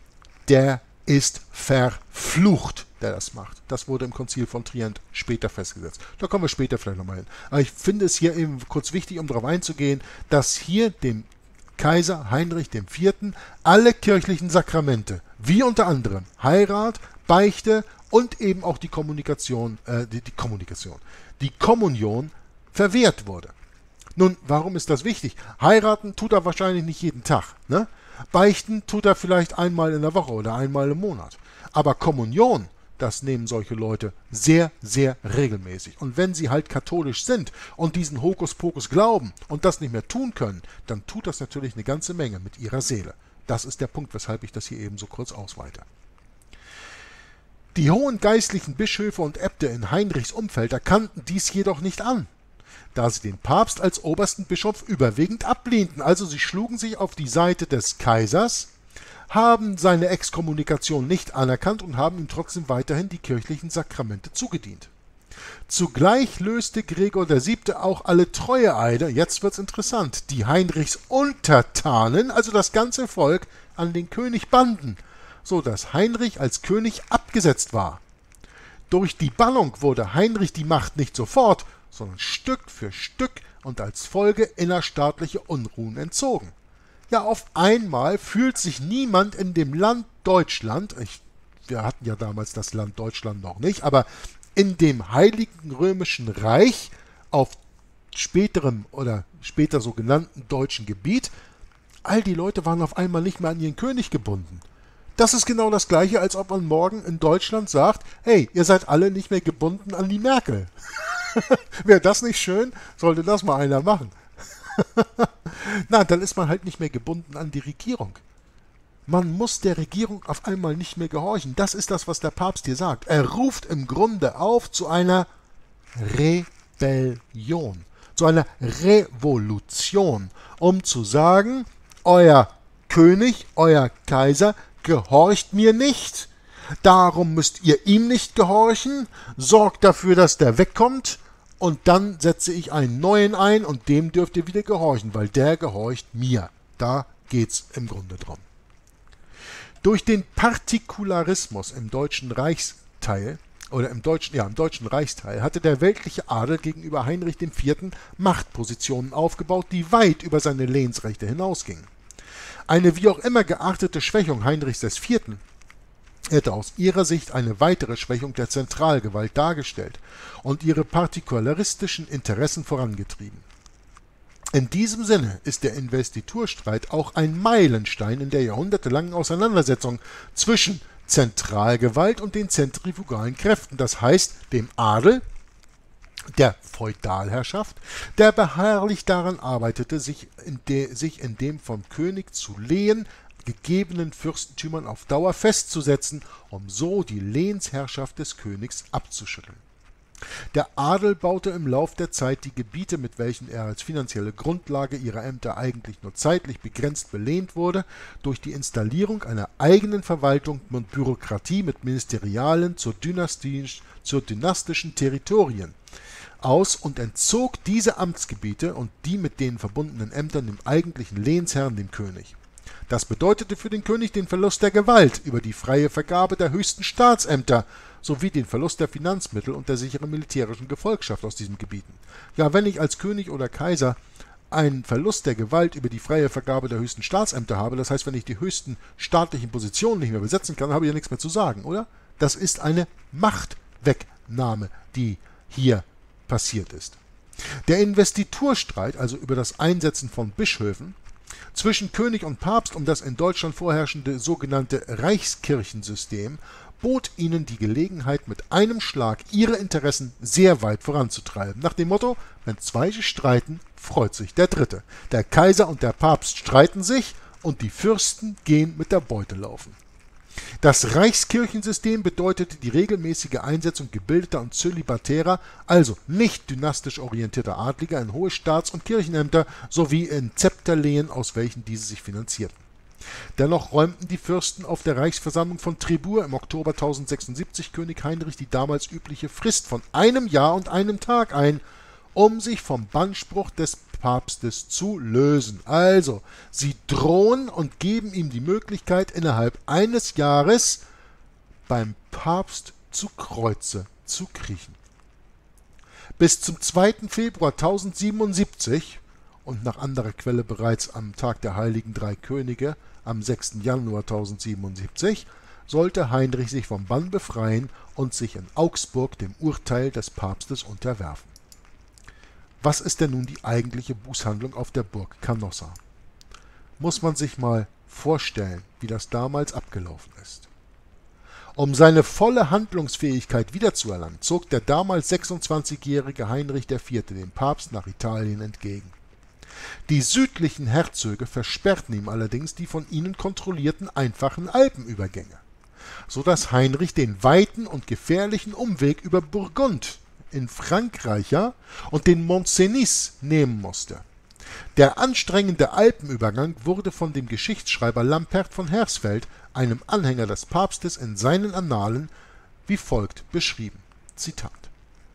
der ist verflucht, der das macht. Das wurde im Konzil von Trient später festgesetzt. Da kommen wir später vielleicht nochmal hin. Aber ich finde es hier eben kurz wichtig, um darauf einzugehen, dass hier dem Kaiser Heinrich IV. Alle kirchlichen Sakramente, wie unter anderem Heirat, Beichte und eben auch die Kommunion verwehrt wurde. Nun, warum ist das wichtig? Heiraten tut er wahrscheinlich nicht jeden Tag, ne? Beichten tut er vielleicht einmal in der Woche oder einmal im Monat. Aber Kommunion, das nehmen solche Leute sehr, sehr regelmäßig. Und wenn sie halt katholisch sind und diesen Hokuspokus glauben und das nicht mehr tun können, dann tut das natürlich eine ganze Menge mit ihrer Seele. Das ist der Punkt, weshalb ich das hier eben so kurz ausweite. Die hohen geistlichen Bischöfe und Äbte in Heinrichs Umfeld erkannten dies jedoch nicht an, da sie den Papst als obersten Bischof überwiegend ablehnten. Also sie schlugen sich auf die Seite des Kaisers, haben seine Exkommunikation nicht anerkannt und haben ihm trotzdem weiterhin die kirchlichen Sakramente zugedient. Zugleich löste Gregor VII. Auch alle Treueeide, jetzt wird's interessant, die Heinrichs Untertanen, also das ganze Volk, an den König banden, so dass Heinrich als König abgesetzt war. Durch die Bannung wurde Heinrich die Macht nicht sofort, sondern Stück für Stück und als Folge innerstaatliche Unruhen entzogen. Ja, auf einmal fühlt sich niemand in dem Land Deutschland, wir hatten ja damals das Land Deutschland noch nicht, aber in dem Heiligen Römischen Reich auf späterem oder später so genannten deutschen Gebiet, all die Leute waren auf einmal nicht mehr an ihren König gebunden. Das ist genau das Gleiche, als ob man morgen in Deutschland sagt, hey, ihr seid alle nicht mehr gebunden an die Merkel. Wäre das nicht schön? Sollte das mal einer machen. Na, dann ist man halt nicht mehr gebunden an die Regierung. Man muss der Regierung auf einmal nicht mehr gehorchen. Das ist das, was der Papst hier sagt. Er ruft im Grunde auf zu einer Rebellion, zu einer Revolution, um zu sagen, euer König, euer Kaiser gehorcht mir nicht. Darum müsst ihr ihm nicht gehorchen, sorgt dafür, dass der wegkommt und dann setze ich einen neuen ein und dem dürft ihr wieder gehorchen, weil der gehorcht mir. Da geht's im Grunde drum. Durch den Partikularismus im deutschen Reichsteil im deutschen Reichsteil hatte der weltliche Adel gegenüber Heinrich IV. Machtpositionen aufgebaut, die weit über seine Lehnsrechte hinausgingen. Eine wie auch immer geachtete Schwächung Heinrichs IV. Hätte aus ihrer Sicht eine weitere Schwächung der Zentralgewalt dargestellt und ihre partikularistischen Interessen vorangetrieben. In diesem Sinne ist der Investiturstreit auch ein Meilenstein in der jahrhundertelangen Auseinandersetzung zwischen Zentralgewalt und den zentrifugalen Kräften, das heißt dem Adel, der Feudalherrschaft, der beharrlich daran arbeitete, sich in dem vom König zu Lehen gegebenen Fürstentümern auf Dauer festzusetzen, um so die Lehensherrschaft des Königs abzuschütteln. Der Adel baute im Lauf der Zeit die Gebiete, mit welchen er als finanzielle Grundlage ihrer Ämter eigentlich nur zeitlich begrenzt belehnt wurde, durch die Installierung einer eigenen Verwaltung und Bürokratie mit Ministerialen zur dynastischen Territorien aus und entzog diese Amtsgebiete und die mit denen verbundenen Ämtern dem eigentlichen Lehensherrn, dem König. Das bedeutete für den König den Verlust der Gewalt über die freie Vergabe der höchsten Staatsämter sowie den Verlust der Finanzmittel und der sicheren militärischen Gefolgschaft aus diesen Gebieten. Ja, wenn ich als König oder Kaiser einen Verlust der Gewalt über die freie Vergabe der höchsten Staatsämter habe, das heißt, wenn ich die höchsten staatlichen Positionen nicht mehr besetzen kann, habe ich ja nichts mehr zu sagen, oder? Das ist eine Machtwegnahme, die hier passiert ist. Der Investiturstreit, also über das Einsetzen von Bischöfen, zwischen König und Papst um das in Deutschland vorherrschende sogenannte Reichskirchensystem bot ihnen die Gelegenheit, mit einem Schlag ihre Interessen sehr weit voranzutreiben. Nach dem Motto, wenn zwei sich streiten, freut sich der Dritte. Der Kaiser und der Papst streiten sich und die Fürsten gehen mit der Beute laufen. Das Reichskirchensystem bedeutete die regelmäßige Einsetzung gebildeter und zölibatärer, also nicht dynastisch orientierter Adliger in hohe Staats- und Kirchenämter sowie in Zepterlehen, aus welchen diese sich finanzierten. Dennoch räumten die Fürsten auf der Reichsversammlung von Tribur im Oktober 1076 König Heinrich die damals übliche Frist von einem Jahr und einem Tag ein, um sich vom Bannspruch des Papstes zu lösen. Also, sie drohen und geben ihm die Möglichkeit, innerhalb eines Jahres beim Papst zu Kreuze zu kriechen. Bis zum 2. Februar 1077 und nach anderer Quelle bereits am Tag der Heiligen Drei Könige, am 6. Januar 1077, sollte Heinrich sich vom Bann befreien und sich in Augsburg dem Urteil des Papstes unterwerfen. Was ist denn nun die eigentliche Bußhandlung auf der Burg Canossa? Muss man sich mal vorstellen, wie das damals abgelaufen ist. Um seine volle Handlungsfähigkeit wiederzuerlangen, zog der damals 26-jährige Heinrich IV. Dem Papst nach Italien entgegen. Die südlichen Herzöge versperrten ihm allerdings die von ihnen kontrollierten einfachen Alpenübergänge, so dass Heinrich den weiten und gefährlichen Umweg über Burgund in Frankreich und den Mont Cenis nehmen musste. Der anstrengende Alpenübergang wurde von dem Geschichtsschreiber Lampert von Hersfeld, einem Anhänger des Papstes, in seinen Annalen wie folgt beschrieben. Zitat: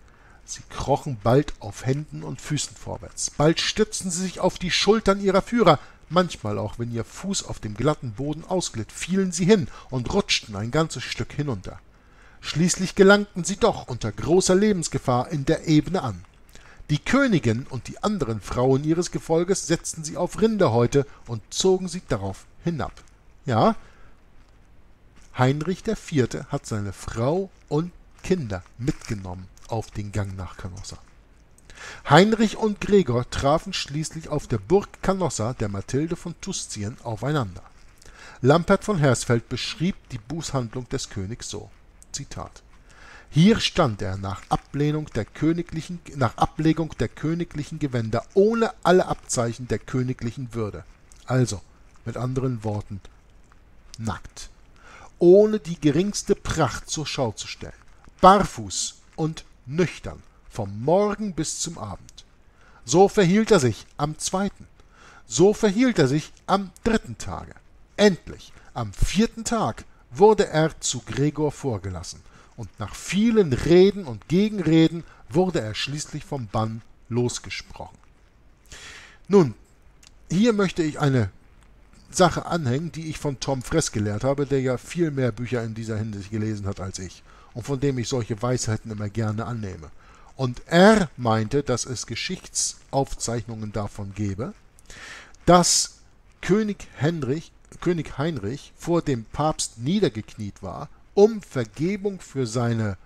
Sie krochen bald auf Händen und Füßen vorwärts. Bald stützten sie sich auf die Schultern ihrer Führer. Manchmal auch, wenn ihr Fuß auf dem glatten Boden ausglitt, fielen sie hin und rutschten ein ganzes Stück hinunter. Schließlich gelangten sie doch unter großer Lebensgefahr in der Ebene an. Die Königin und die anderen Frauen ihres Gefolges setzten sie auf Rinderhäute und zogen sie darauf hinab. Ja, Heinrich IV. Hat seine Frau und Kinder mitgenommen auf den Gang nach Canossa. Heinrich und Gregor trafen schließlich auf der Burg Canossa der Mathilde von Tuscien aufeinander. Lampert von Hersfeld beschrieb die Bußhandlung des Königs so, Zitat: Hier stand er nach Ablegung der königlichen Gewänder ohne alle Abzeichen der königlichen Würde. Also, mit anderen Worten, nackt, ohne die geringste Pracht zur Schau zu stellen, barfuß und nüchtern, vom Morgen bis zum Abend. So verhielt er sich am 2., so verhielt er sich am 3. Tage. Endlich, am 4. Tag, wurde er zu Gregor vorgelassen, und nach vielen Reden und Gegenreden wurde er schließlich vom Bann losgesprochen. Nun, hier möchte ich eine Sache anhängen, die ich von Tom Fress gelehrt habe, der ja viel mehr Bücher in dieser Hinsicht gelesen hat als ich und von dem ich solche Weisheiten immer gerne annehme. Und er meinte, dass es Geschichtsaufzeichnungen davon gebe, dass König Heinrich vor dem Papst niedergekniet war, um Vergebung für seine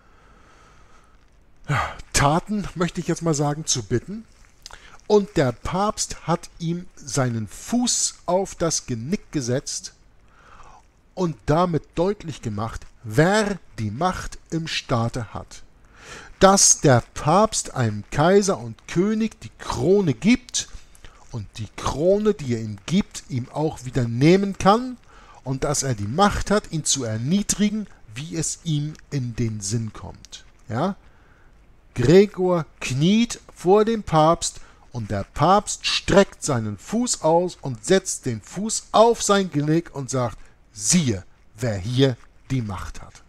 Taten, möchte ich jetzt mal sagen, zu bitten. Und der Papst hat ihm seinen Fuß auf das Genick gesetzt und damit deutlich gemacht, wer die Macht im Staate hat. Dass der Papst einem Kaiser und König die Krone gibt und die Krone, die er ihm gibt, ihm auch wieder nehmen kann und dass er die Macht hat, ihn zu erniedrigen, wie es ihm in den Sinn kommt. Ja? Gregor kniet vor dem Papst und der Papst streckt seinen Fuß aus und setzt den Fuß auf sein Genick und sagt, siehe, wer hier die Macht hat.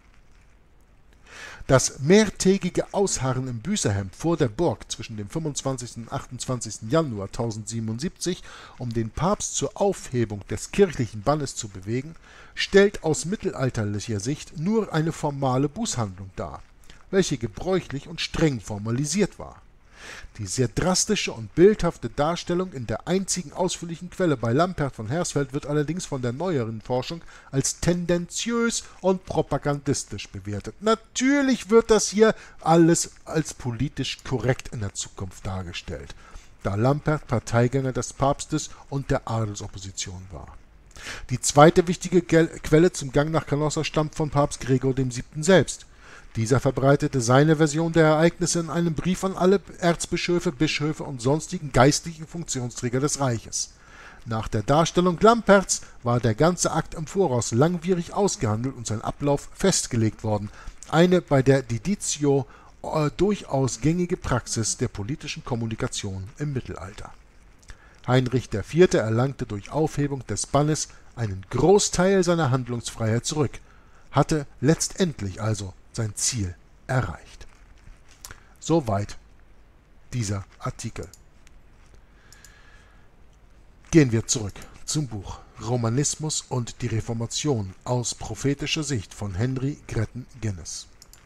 Das mehrtägige Ausharren im Büßerhemd vor der Burg zwischen dem 25. und 28. Januar 1077, um den Papst zur Aufhebung des kirchlichen Bannes zu bewegen, stellt aus mittelalterlicher Sicht nur eine formale Bußhandlung dar, welche gebräuchlich und streng formalisiert war. Die sehr drastische und bildhafte Darstellung in der einzigen ausführlichen Quelle bei Lampert von Hersfeld wird allerdings von der neueren Forschung als tendenziös und propagandistisch bewertet. Natürlich wird das hier alles als politisch korrekt in der Zukunft dargestellt, da Lampert Parteigänger des Papstes und der Adelsopposition war. Die zweite wichtige Quelle zum Gang nach Canossa stammt von Papst Gregor VII. Selbst. Dieser verbreitete seine Version der Ereignisse in einem Brief an alle Erzbischöfe, Bischöfe und sonstigen geistlichen Funktionsträger des Reiches. Nach der Darstellung Lamperts war der ganze Akt im Voraus langwierig ausgehandelt und sein Ablauf festgelegt worden, eine bei der Deditio durchaus gängige Praxis der politischen Kommunikation im Mittelalter. Heinrich IV. Erlangte durch Aufhebung des Bannes einen Großteil seiner Handlungsfreiheit zurück, hatte letztendlich also sein Ziel erreicht. Soweit dieser Artikel. Gehen wir zurück zum Buch Romanismus und die Reformation aus prophetischer Sicht von Henry Gretton Guinness.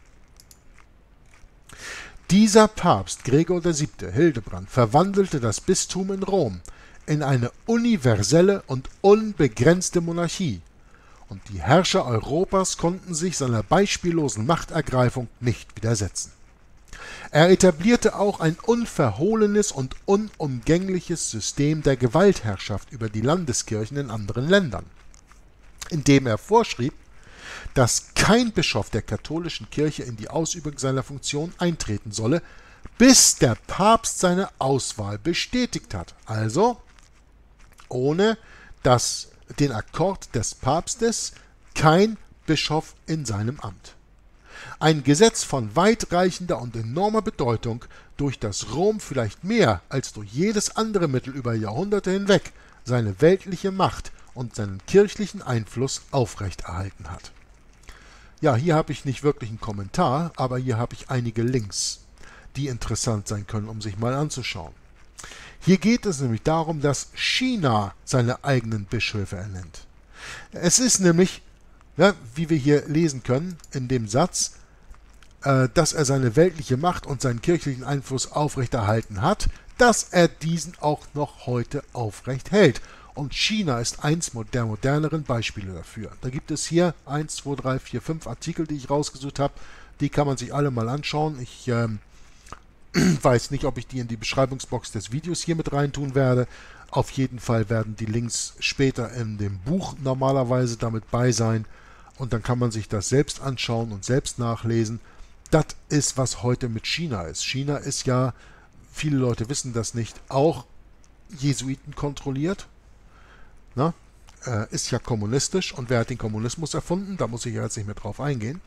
Dieser Papst Gregor VII. Hildebrand verwandelte das Bistum in Rom in eine universelle und unbegrenzte Monarchie, und die Herrscher Europas konnten sich seiner beispiellosen Machtergreifung nicht widersetzen. Er etablierte auch ein unverhohlenes und unumgängliches System der Gewaltherrschaft über die Landeskirchen in anderen Ländern, indem er vorschrieb, dass kein Bischof der katholischen Kirche in die Ausübung seiner Funktion eintreten solle, bis der Papst seine Auswahl bestätigt hat, also ohne dass den Akkord des Papstes kein Bischof in seinem Amt. Ein Gesetz von weitreichender und enormer Bedeutung, durch das Rom vielleicht mehr als durch jedes andere Mittel über Jahrhunderte hinweg seine weltliche Macht und seinen kirchlichen Einfluss aufrechterhalten hat. Ja, hier habe ich nicht wirklich einen Kommentar, aber hier habe ich einige Links. die interessant sein können, um sich mal anzuschauen. Hier geht es nämlich darum, dass China seine eigenen Bischöfe ernennt. Es ist nämlich, ja, wie wir hier lesen können, in dem Satz, dass er seine weltliche Macht und seinen kirchlichen Einfluss aufrechterhalten hat, dass er diesen auch noch heute aufrecht hält. Und China ist eins der moderneren Beispiele dafür. Da gibt es hier 1, 2, 3, 4, 5 Artikel, die ich rausgesucht habe. Die kann man sich alle mal anschauen. Ich weiß nicht, ob ich die in die Beschreibungsbox des Videos hier mit reintun werde. Auf jeden Fall werden die Links später in dem Buch normalerweise damit bei sein. Und dann kann man sich das selbst anschauen und selbst nachlesen. Das ist, was heute mit China ist. China ist ja, viele Leute wissen das nicht, auch Jesuiten kontrolliert. Na? Ist ja kommunistisch. Und wer hat den Kommunismus erfunden? Da muss ich ja jetzt nicht mehr drauf eingehen.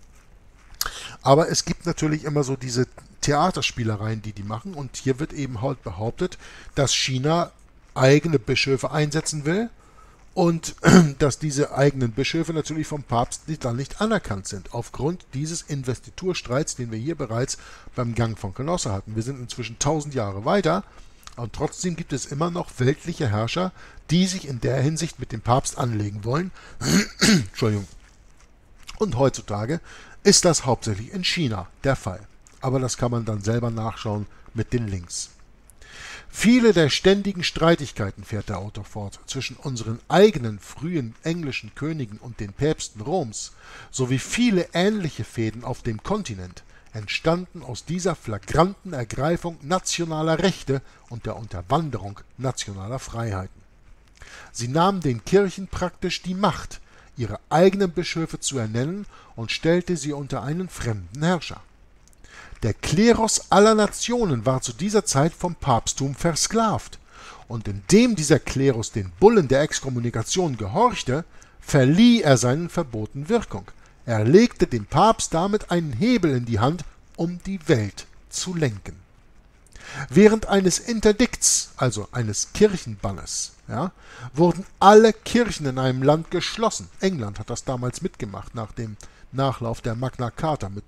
Aber es gibt natürlich immer so diese Theaterspielereien, die machen. Und hier wird eben halt behauptet, dass China eigene Bischöfe einsetzen will und dass diese eigenen Bischöfe natürlich vom Papst dann nicht anerkannt sind, aufgrund dieses Investiturstreits, den wir hier bereits beim Gang von Canossa hatten. Wir sind inzwischen 1000 Jahre weiter und trotzdem gibt es immer noch weltliche Herrscher, die sich in der Hinsicht mit dem Papst anlegen wollen. Entschuldigung. Und heutzutage ist das hauptsächlich in China der Fall. Aber das kann man dann selber nachschauen mit den Links. Viele der ständigen Streitigkeiten, fährt der Autor fort, zwischen unseren eigenen frühen englischen Königen und den Päpsten Roms, sowie viele ähnliche Fehden auf dem Kontinent, entstanden aus dieser flagranten Ergreifung nationaler Rechte und der Unterwanderung nationaler Freiheiten. Sie nahmen den Kirchen praktisch die Macht, ihre eigenen Bischöfe zu ernennen und stellte sie unter einen fremden Herrscher. Der Klerus aller Nationen war zu dieser Zeit vom Papsttum versklavt, und indem dieser Klerus den Bullen der Exkommunikation gehorchte, verlieh er seinen Verboten Wirkung. Er legte dem Papst damit einen Hebel in die Hand, um die Welt zu lenken. Während eines Interdikts, also eines Kirchenbannes, ja, wurden alle Kirchen in einem Land geschlossen. England hat das damals mitgemacht, nach dem Nachlauf der Magna Carta mit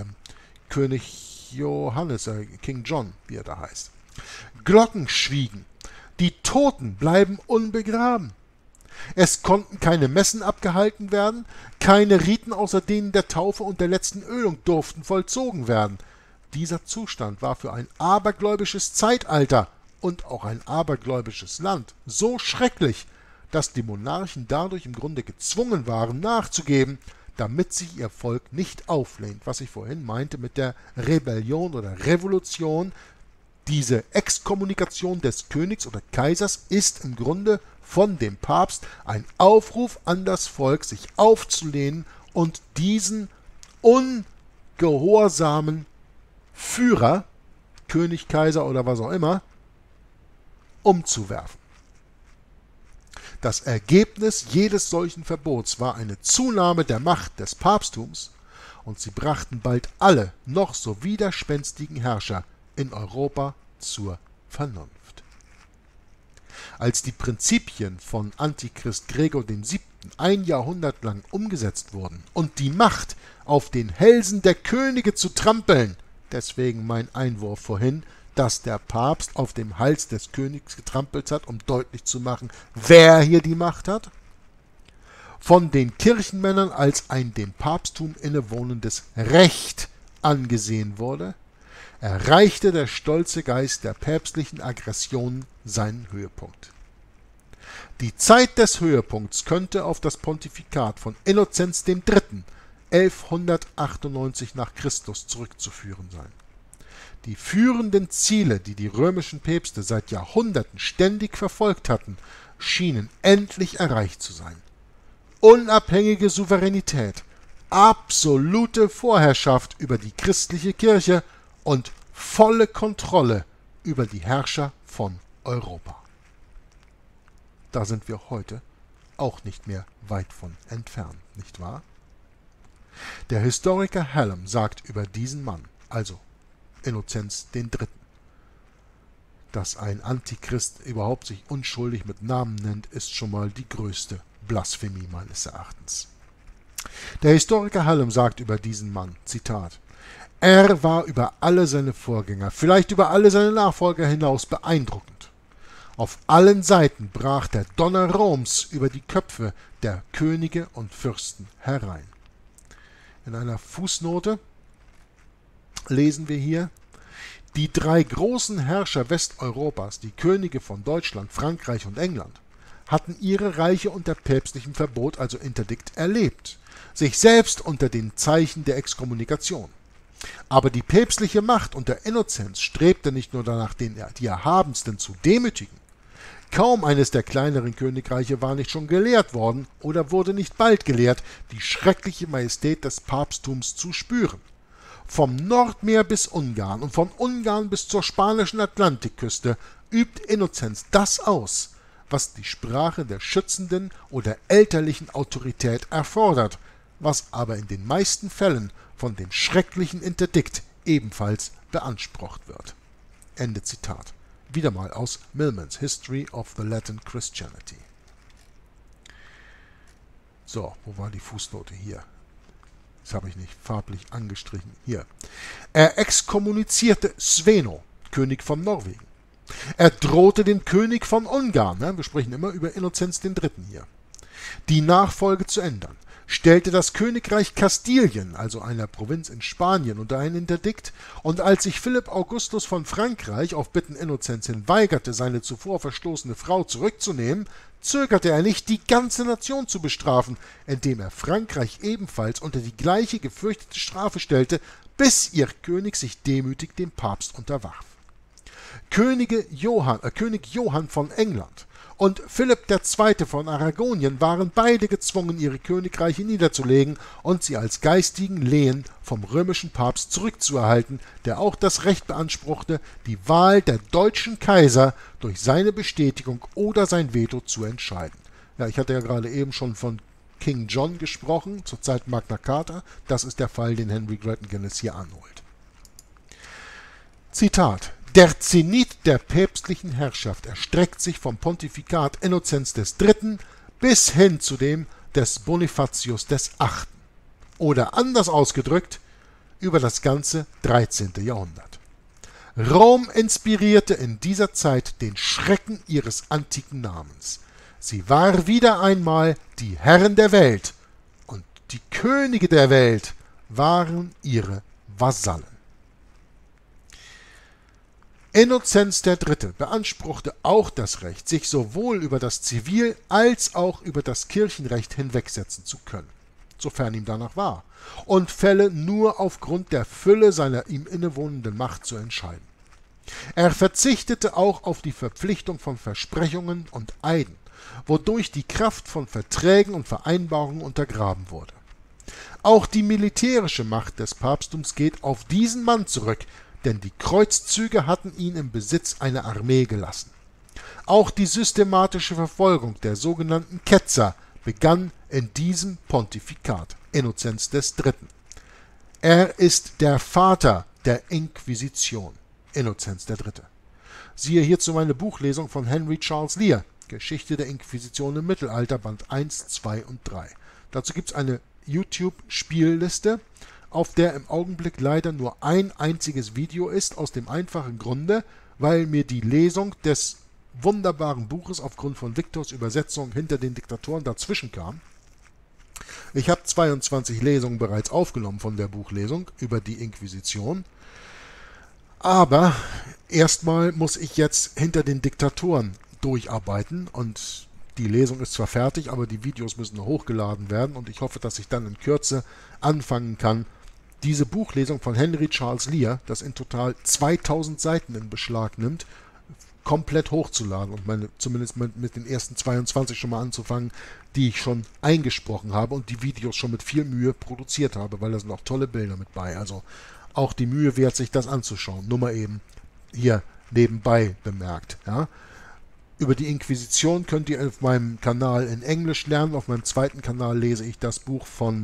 König Johannes, King John, wie er da heißt. Glocken schwiegen, die Toten bleiben unbegraben. Es konnten keine Messen abgehalten werden, keine Riten außer denen der Taufe und der letzten Ölung durften vollzogen werden. Dieser Zustand war für ein abergläubisches Zeitalter und auch ein abergläubisches Land so schrecklich, dass die Monarchen dadurch im Grunde gezwungen waren, nachzugeben, damit sich ihr Volk nicht auflehnt, was ich vorhin meinte mit der Rebellion oder Revolution. Diese Exkommunikation des Königs oder Kaisers ist im Grunde von dem Papst ein Aufruf an das Volk, sich aufzulehnen und diesen ungehorsamen Führer, König, Kaiser oder was auch immer, umzuwerfen. Das Ergebnis jedes solchen Verbots war eine Zunahme der Macht des Papsttums, und sie brachten bald alle noch so widerspenstigen Herrscher in Europa zur Vernunft. Als die Prinzipien von Antichrist Gregor VII. Ein Jahrhundert lang umgesetzt wurden und die Macht auf den Hälsen der Könige zu trampeln, deswegen mein Einwurf vorhin, dass der Papst auf dem Hals des Königs getrampelt hat, um deutlich zu machen, wer hier die Macht hat, von den Kirchenmännern als ein dem Papsttum innewohnendes Recht angesehen wurde, erreichte der stolze Geist der päpstlichen Aggression seinen Höhepunkt. Die Zeit des Höhepunkts könnte auf das Pontifikat von Innozenz III. 1198 nach Christus zurückzuführen sein. Die führenden Ziele, die die römischen Päpste seit Jahrhunderten ständig verfolgt hatten, schienen endlich erreicht zu sein. Unabhängige Souveränität, absolute Vorherrschaft über die christliche Kirche und volle Kontrolle über die Herrscher von Europa. Da sind wir heute auch nicht mehr weit von entfernt, nicht wahr? Der Historiker Hallam sagt über diesen Mann, also Innozenz III., dass ein Antichrist überhaupt sich unschuldig mit Namen nennt, ist schon mal die größte Blasphemie meines Erachtens. Der Historiker Hallam sagt über diesen Mann, Zitat, Er war über alle seine Vorgänger, vielleicht über alle seine Nachfolger hinaus beeindruckend. Auf allen Seiten brach der Donner Roms über die Köpfe der Könige und Fürsten herein. In einer Fußnote lesen wir hier: Die drei großen Herrscher Westeuropas, die Könige von Deutschland, Frankreich und England, hatten ihre Reiche unter päpstlichem Verbot, also Interdikt, erlebt, sich selbst unter den Zeichen der Exkommunikation. Aber die päpstliche Macht unter Innozenz strebte nicht nur danach, die Erhabensten zu demütigen. Kaum eines der kleineren Königreiche war nicht schon gelehrt worden oder wurde nicht bald gelehrt, die schreckliche Majestät des Papsttums zu spüren. Vom Nordmeer bis Ungarn und von Ungarn bis zur spanischen Atlantikküste übt Innozenz das aus, was die Sprache der schützenden oder elterlichen Autorität erfordert, was aber in den meisten Fällen von dem schrecklichen Interdikt ebenfalls beansprucht wird. Ende Zitat. Wieder mal aus Milmans History of the Latin Christianity. So, wo war die Fußnote hier? Das habe ich nicht farblich angestrichen. Hier. Er exkommunizierte Sveno, König von Norwegen. Er drohte dem König von Ungarn, wir sprechen immer über Innozenz III. Hier, die Nachfolge zu ändern, stellte das Königreich Kastilien, also einer Provinz in Spanien, unter ein Interdikt, und als sich Philipp Augustus von Frankreich auf Bitten Innozenz hin weigerte, seine zuvor verstoßene Frau zurückzunehmen, zögerte er nicht, die ganze Nation zu bestrafen, indem er Frankreich ebenfalls unter die gleiche gefürchtete Strafe stellte, bis ihr König sich demütig dem Papst unterwarf. König Johann von England und Philipp II. Von Aragonien waren beide gezwungen, ihre Königreiche niederzulegen und sie als geistigen Lehen vom römischen Papst zurückzuerhalten, der auch das Recht beanspruchte, die Wahl der deutschen Kaiser durch seine Bestätigung oder sein Veto zu entscheiden. Ja, ich hatte ja gerade eben schon von King John gesprochen, zur Zeit Magna Carta. Das ist der Fall, den Henry Grattan Guinness hier anholt. Zitat: Der Zenit der päpstlichen Herrschaft erstreckt sich vom Pontifikat Innozenz III. Bis hin zu dem des Bonifatius VIII. Oder anders ausgedrückt, über das ganze 13. Jahrhundert. Rom inspirierte in dieser Zeit den Schrecken ihres antiken Namens. Sie war wieder einmal die Herren der Welt, und die Könige der Welt waren ihre Vasallen. Innozenz III. Beanspruchte auch das Recht, sich sowohl über das Zivil- als auch über das Kirchenrecht hinwegsetzen zu können, sofern ihm danach war, und Fälle nur aufgrund der Fülle seiner ihm innewohnenden Macht zu entscheiden. Er verzichtete auch auf die Verpflichtung von Versprechungen und Eiden, wodurch die Kraft von Verträgen und Vereinbarungen untergraben wurde. Auch die militärische Macht des Papsttums geht auf diesen Mann zurück, denn die Kreuzzüge hatten ihn im Besitz einer Armee gelassen. Auch die systematische Verfolgung der sogenannten Ketzer begann in diesem Pontifikat Innozenz III. Er ist der Vater der Inquisition, Innozenz III. Siehe hierzu meine Buchlesung von Henry Charles Lear, Geschichte der Inquisition im Mittelalter, Band 1, 2 und 3. Dazu gibt es eine YouTube-Spielliste, auf der im Augenblick leider nur ein einziges Video ist, aus dem einfachen Grunde, weil mir die Lesung des wunderbaren Buches aufgrund von Victors Übersetzung Hinter den Diktatoren dazwischen kam. Ich habe 22 Lesungen bereits aufgenommen von der Buchlesung über die Inquisition, aber erstmal muss ich jetzt Hinter den Diktatoren durcharbeiten, und die Lesung ist zwar fertig, aber die Videos müssen hochgeladen werden, und ich hoffe, dass ich dann in Kürze anfangen kann, diese Buchlesung von Henry Charles Lear, das in total 2000 Seiten in Beschlag nimmt, komplett hochzuladen und zumindest mit den ersten 22 schon mal anzufangen, die ich schon eingesprochen habe und die Videos schon mit viel Mühe produziert habe, weil da sind auch tolle Bilder mit bei. Also auch die Mühe wert, sich das anzuschauen. Nur mal eben hier nebenbei bemerkt. Ja. Über die Inquisition könnt ihr auf meinem Kanal in Englisch lernen. Auf meinem zweiten Kanal lese ich das Buch von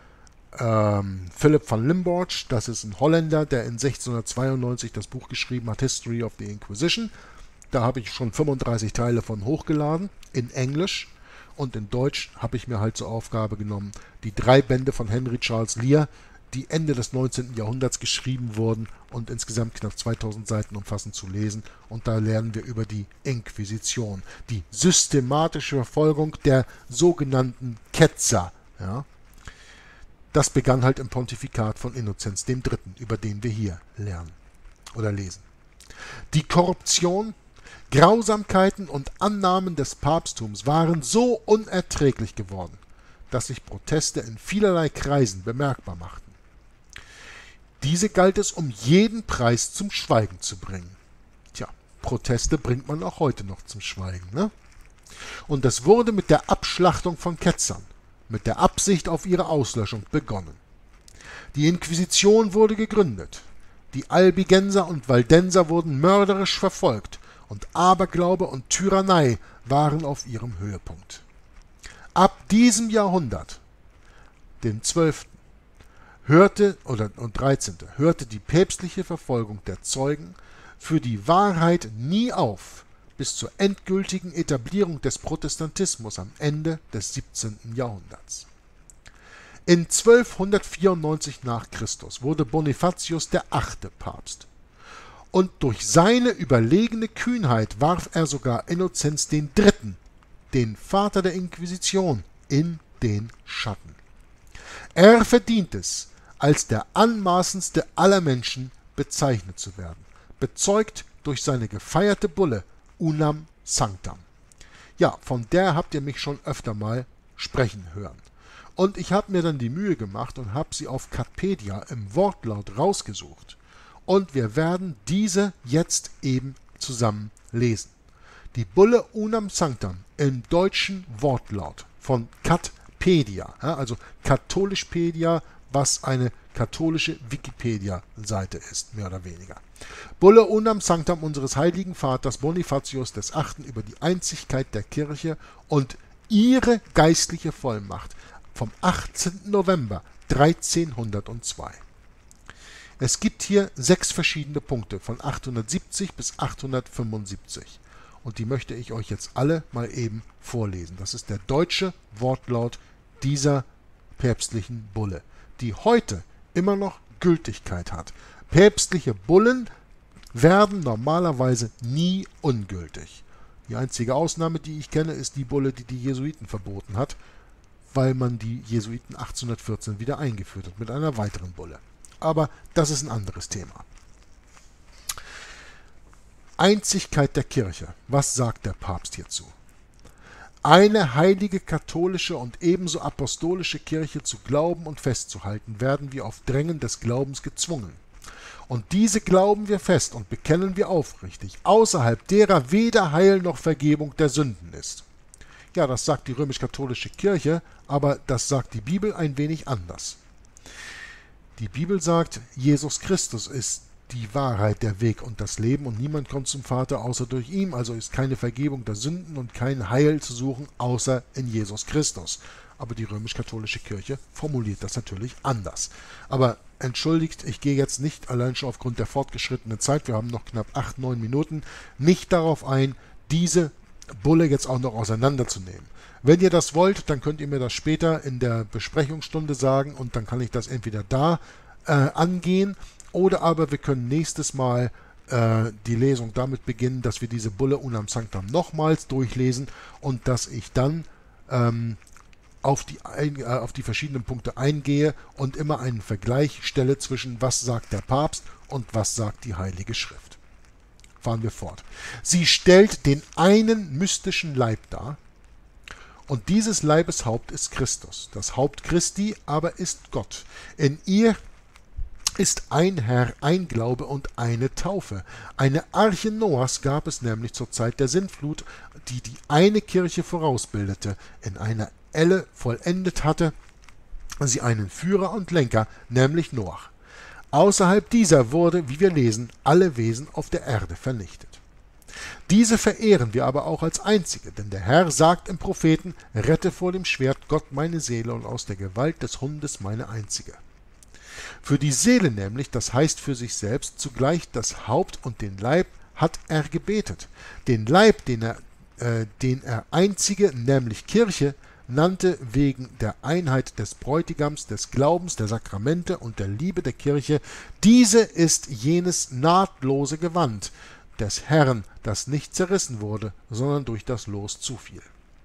Philipp van Limborch. Das ist ein Holländer, der in 1692 das Buch geschrieben hat, History of the Inquisition. Da habe ich schon 35 Teile von hochgeladen, in Englisch, und in Deutsch habe ich mir halt zur Aufgabe genommen, die 3 Bände von Henry Charles Lear, die Ende des 19. Jahrhunderts geschrieben wurden und insgesamt knapp 2000 Seiten umfassen, zu lesen. Und da lernen wir über die Inquisition, die systematische Verfolgung der sogenannten Ketzer. Ja? Das begann halt im Pontifikat von Innozenz III., über den wir hier lernen oder lesen. Die Korruption, Grausamkeiten und Annahmen des Papsttums waren so unerträglich geworden, dass sich Proteste in vielerlei Kreisen bemerkbar machten. Diese galt es um jeden Preis zum Schweigen zu bringen. Tja, Proteste bringt man auch heute noch zum Schweigen, ne? Und es wurde mit der Abschlachtung von Ketzern, mit der Absicht auf ihre Auslöschung begonnen. Die Inquisition wurde gegründet. Die Albigenser und Waldenser wurden mörderisch verfolgt und Aberglaube und Tyrannei waren auf ihrem Höhepunkt. Ab diesem Jahrhundert, dem 12. und 13. hörte die päpstliche Verfolgung der Zeugen für die Wahrheit nie auf, bis zur endgültigen Etablierung des Protestantismus am Ende des 17. Jahrhunderts. In 1294 nach Christus wurde Bonifatius VIII. Papst. Und durch seine überlegene Kühnheit warf er sogar Innozenz III., den Vater der Inquisition, in den Schatten. Er verdient es, als der anmaßendste aller Menschen bezeichnet zu werden, bezeugt durch seine gefeierte Bulle Unam Sanctam. Ja, von der habt ihr mich schon öfter mal sprechen hören. Und ich habe mir dann die Mühe gemacht und habe sie auf Katpedia im Wortlaut rausgesucht. Und wir werden diese jetzt eben zusammen lesen. Die Bulle Unam Sanctam im deutschen Wortlaut von Katpedia, also Katholischpedia, was eine katholische Wikipedia-Seite ist, mehr oder weniger. Bulle Unam Sanctam unseres heiligen Vaters Bonifatius VIII. Über die Einzigkeit der Kirche und ihre geistliche Vollmacht vom 18. November 1302. Es gibt hier 6 verschiedene Punkte von 870 bis 875 und die möchte ich euch jetzt alle mal eben vorlesen. Das ist der deutsche Wortlaut dieser päpstlichen Bulle, die heute immer noch Gültigkeit hat. Päpstliche Bullen werden normalerweise nie ungültig. Die einzige Ausnahme, die ich kenne, ist die Bulle, die die Jesuiten verboten hat, weil man die Jesuiten 1814 wieder eingeführt hat mit einer weiteren Bulle. Aber das ist ein anderes Thema. Einzigkeit der Kirche. Was sagt der Papst hierzu? Eine heilige katholische und ebenso apostolische Kirche zu glauben und festzuhalten, werden wir auf Drängen des Glaubens gezwungen. Und diese glauben wir fest und bekennen wir aufrichtig, außerhalb derer weder Heil noch Vergebung der Sünden ist. Ja, das sagt die römisch-katholische Kirche, aber das sagt die Bibel ein wenig anders. Die Bibel sagt, Jesus Christus ist die Wahrheit, der Weg und das Leben und niemand kommt zum Vater außer durch ihn, also ist keine Vergebung der Sünden und kein Heil zu suchen außer in Jesus Christus. Aber die römisch-katholische Kirche formuliert das natürlich anders. Aber entschuldigt, ich gehe jetzt nicht allein schon aufgrund der fortgeschrittenen Zeit, wir haben noch knapp 8-9 Minuten, nicht darauf ein, diese Bulle jetzt auch noch auseinanderzunehmen. Wenn ihr das wollt, dann könnt ihr mir das später in der Besprechungsstunde sagen und dann kann ich das entweder da angehen oder aber wir können nächstes Mal die Lesung damit beginnen, dass wir diese Bulle Unam Sanctam nochmals durchlesen und dass ich dann auf die verschiedenen Punkte eingehe und immer einen Vergleich stelle zwischen was sagt der Papst und was sagt die Heilige Schrift. Fahren wir fort. Sie stellt den einen mystischen Leib dar und dieses Leibes Haupt ist Christus. Das Haupt Christi aber ist Gott. In ihr ist ein Herr, ein Glaube und eine Taufe. Eine Arche Noahs gab es nämlich zur Zeit der Sintflut, die die eine Kirche vorausbildete. In einer Elle vollendet hatte sie einen Führer und Lenker, nämlich Noach. Außerhalb dieser wurde, wie wir lesen, alle Wesen auf der Erde vernichtet. Diese verehren wir aber auch als einzige, denn der Herr sagt im Propheten, rette vor dem Schwert Gott meine Seele und aus der Gewalt des Hundes meine einzige. Für die Seele nämlich, das heißt für sich selbst, zugleich das Haupt und den Leib, hat er gebetet. Den Leib, den er einzige, nämlich Kirche, nannte wegen der Einheit des Bräutigams, des Glaubens, der Sakramente und der Liebe der Kirche, diese ist jenes nahtlose Gewand des Herrn, das nicht zerrissen wurde, sondern durch das Los zufiel.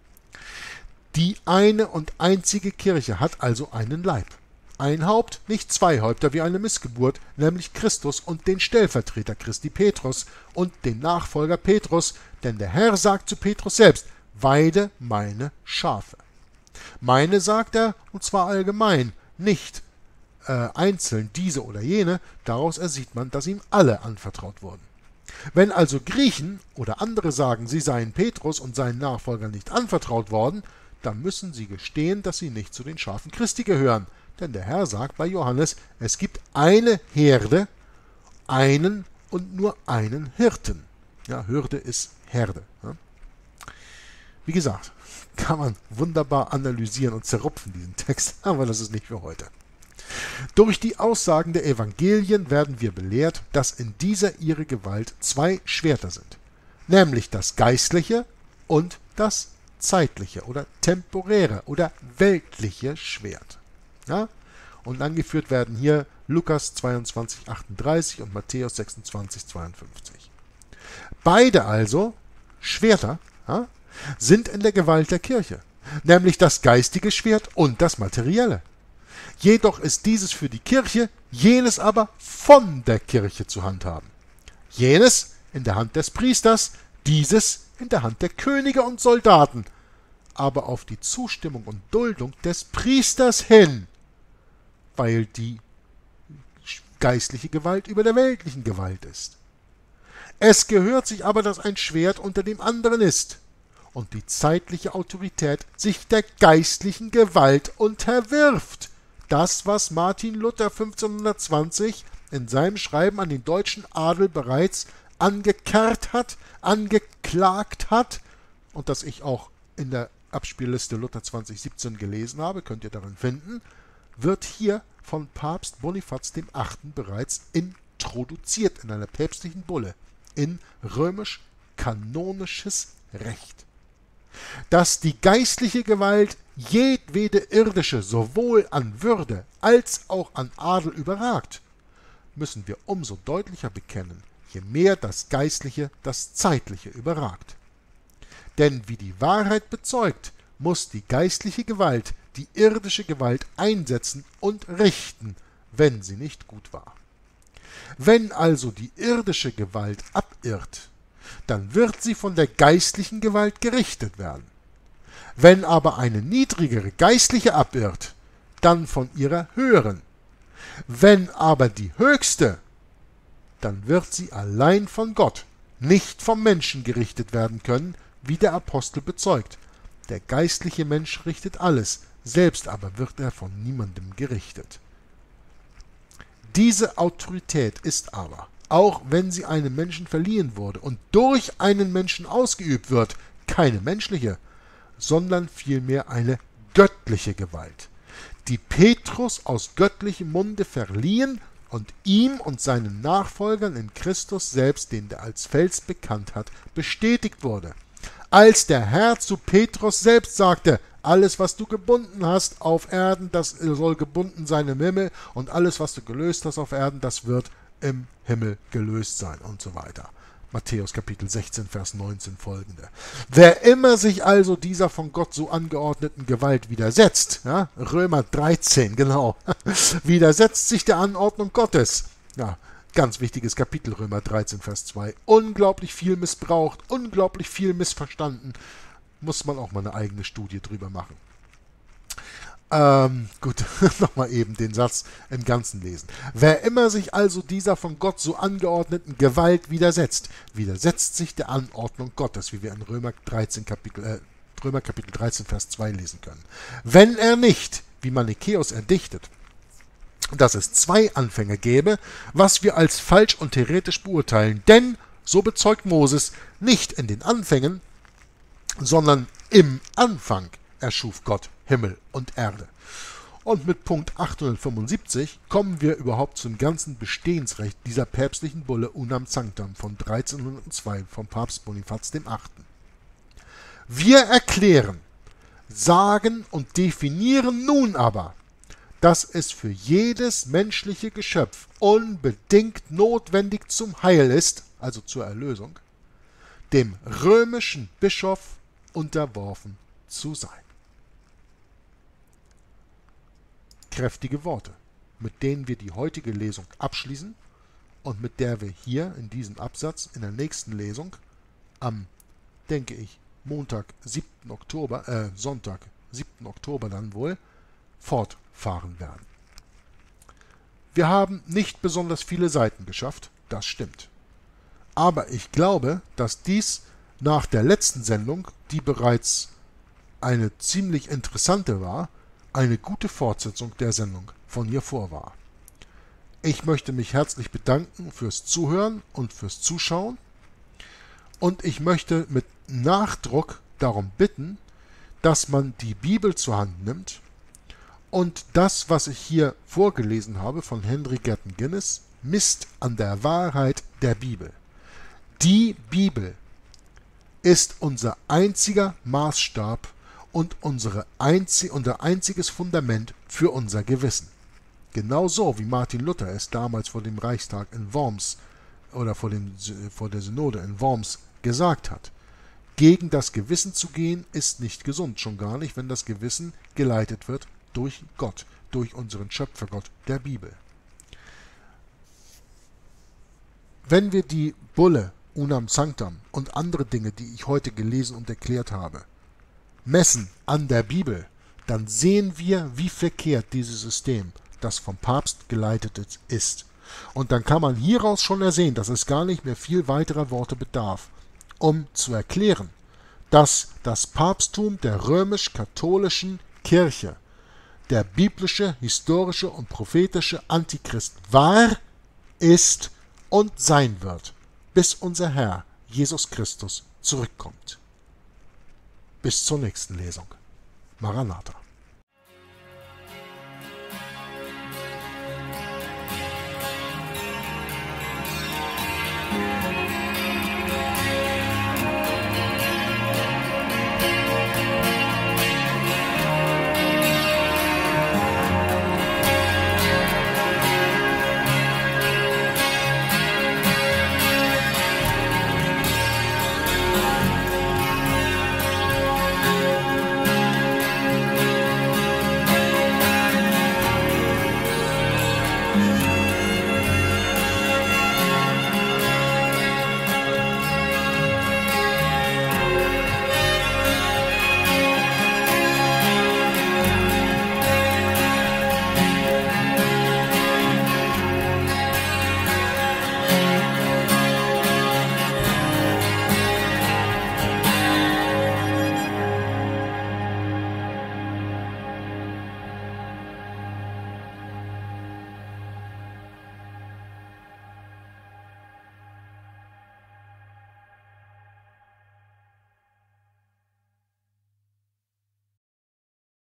Die eine und einzige Kirche hat also einen Leib. Ein Haupt, nicht zwei Häupter wie eine Missgeburt, nämlich Christus und den Stellvertreter Christi Petrus und den Nachfolger Petrus, denn der Herr sagt zu Petrus selbst, weide meine Schafe. Meine sagt er, und zwar allgemein, nicht einzeln diese oder jene, daraus ersieht man, dass ihm alle anvertraut wurden. Wenn also Griechen oder andere sagen, sie seien Petrus und seinen Nachfolgern nicht anvertraut worden, dann müssen sie gestehen, dass sie nicht zu den Schafen Christi gehören. Denn der Herr sagt bei Johannes, es gibt eine Herde, einen und nur einen Hirten. Ja, Hürde ist Herde. Ja. Wie gesagt, kann man wunderbar analysieren und zerrupfen, diesen Text, aber das ist nicht für heute. Durch die Aussagen der Evangelien werden wir belehrt, dass in dieser ihre Gewalt zwei Schwerter sind, nämlich das geistliche und das zeitliche oder temporäre oder weltliche Schwert. Ja? Und angeführt werden hier Lukas 22,38 und Matthäus 26,52. Beide also Schwerter sind in der Gewalt der Kirche, nämlich das geistige Schwert und das materielle. Jedoch ist dieses für die Kirche, jenes aber von der Kirche zu handhaben. Jenes in der Hand des Priesters, dieses in der Hand der Könige und Soldaten, aber auf die Zustimmung und Duldung des Priesters hin, weil die geistliche Gewalt über der weltlichen Gewalt ist. Es gehört sich aber, dass ein Schwert unter dem anderen ist und die zeitliche Autorität sich der geistlichen Gewalt unterwirft. Das, was Martin Luther 1520 in seinem Schreiben an den deutschen Adel bereits angekarrt hat, angeklagt hat und das ich auch in der Abspielliste Luther 2017 gelesen habe, könnt ihr darin finden, wird hier von Papst Bonifaz VIII. Bereits introduziert in einer päpstlichen Bulle in römisch-kanonisches Recht. Dass die geistliche Gewalt jedwede irdische sowohl an Würde als auch an Adel überragt, müssen wir umso deutlicher bekennen, je mehr das Geistliche das Zeitliche überragt. Denn wie die Wahrheit bezeugt, muss die geistliche Gewalt die irdische Gewalt einsetzen und richten, wenn sie nicht gut war. Wenn also die irdische Gewalt abirrt, dann wird sie von der geistlichen Gewalt gerichtet werden. Wenn aber eine niedrigere geistliche abirrt, dann von ihrer höheren. Wenn aber die höchste, dann wird sie allein von Gott, nicht vom Menschen gerichtet werden können, wie der Apostel bezeugt. Der geistliche Mensch richtet alles, selbst aber wird er von niemandem gerichtet. Diese Autorität ist aber, auch wenn sie einem Menschen verliehen wurde und durch einen Menschen ausgeübt wird, keine menschliche, sondern vielmehr eine göttliche Gewalt, die Petrus aus göttlichem Munde verliehen und ihm und seinen Nachfolgern in Christus selbst, den er als Fels bekannt hat, bestätigt wurde. Als der Herr zu Petrus selbst sagte, alles, was du gebunden hast auf Erden, das soll gebunden sein im Himmel, und alles, was du gelöst hast auf Erden, das wird im Himmel gelöst sein und so weiter. Matthäus Kapitel 16, Vers 19 folgende. Wer immer sich also dieser von Gott so angeordneten Gewalt widersetzt, ja, Römer 13, genau, widersetzt sich der Anordnung Gottes. Ja, ganz wichtiges Kapitel, Römer 13, Vers 2. Unglaublich viel missbraucht, unglaublich viel missverstanden. Muss man auch mal eine eigene Studie drüber machen. Gut, nochmal eben den Satz im Ganzen lesen. Wer immer sich also dieser von Gott so angeordneten Gewalt widersetzt, widersetzt sich der Anordnung Gottes, wie wir in Römer Kapitel 13, Vers 2 lesen können. Wenn er nicht, wie Manichäus erdichtet, dass es zwei Anfänge gäbe, was wir als falsch und heretisch beurteilen, denn, so bezeugt Moses, nicht in den Anfängen, sondern im Anfang erschuf Gott Himmel und Erde. Und mit Punkt 875 kommen wir überhaupt zum ganzen Bestehensrecht dieser päpstlichen Bulle Unam Sanctam von 1302 vom Papst Bonifaz VIII. Wir erklären, sagen und definieren nun aber, dass es für jedes menschliche Geschöpf unbedingt notwendig zum Heil ist, also zur Erlösung, dem römischen Bischof unterworfen zu sein. Kräftige Worte, mit denen wir die heutige Lesung abschließen und mit der wir hier in diesem Absatz in der nächsten Lesung am, denke ich, Sonntag, 7. Oktober dann wohl, fortfahren werden. Wir haben nicht besonders viele Seiten geschafft, das stimmt. Aber ich glaube, dass dies nach der letzten Sendung, die bereits eine ziemlich interessante war, eine gute Fortsetzung der Sendung von hier vor war. Ich möchte mich herzlich bedanken fürs Zuhören und fürs Zuschauen und ich möchte mit Nachdruck darum bitten, dass man die Bibel zur Hand nimmt und das, was ich hier vorgelesen habe von Henry Gatton Guinness, misst an der Wahrheit der Bibel. Die Bibel ist unser einziger Maßstab und unser einziges Fundament für unser Gewissen. Genauso wie Martin Luther es damals vor dem Reichstag in Worms oder vor der Synode in Worms gesagt hat. Gegen das Gewissen zu gehen, ist nicht gesund, schon gar nicht, wenn das Gewissen geleitet wird durch Gott, durch unseren Schöpfergott der Bibel. Wenn wir die Bulle Unam Sanctam und andere Dinge, die ich heute gelesen und erklärt habe, messen an der Bibel, dann sehen wir, wie verkehrt dieses System, das vom Papst geleitet ist. Und dann kann man hieraus schon ersehen, dass es gar nicht mehr viel weiterer Worte bedarf, um zu erklären, dass das Papsttum der römisch-katholischen Kirche der biblische, historische und prophetische Antichrist war, ist und sein wird, bis unser Herr Jesus Christus zurückkommt. Bis zur nächsten Lesung. Maranatha.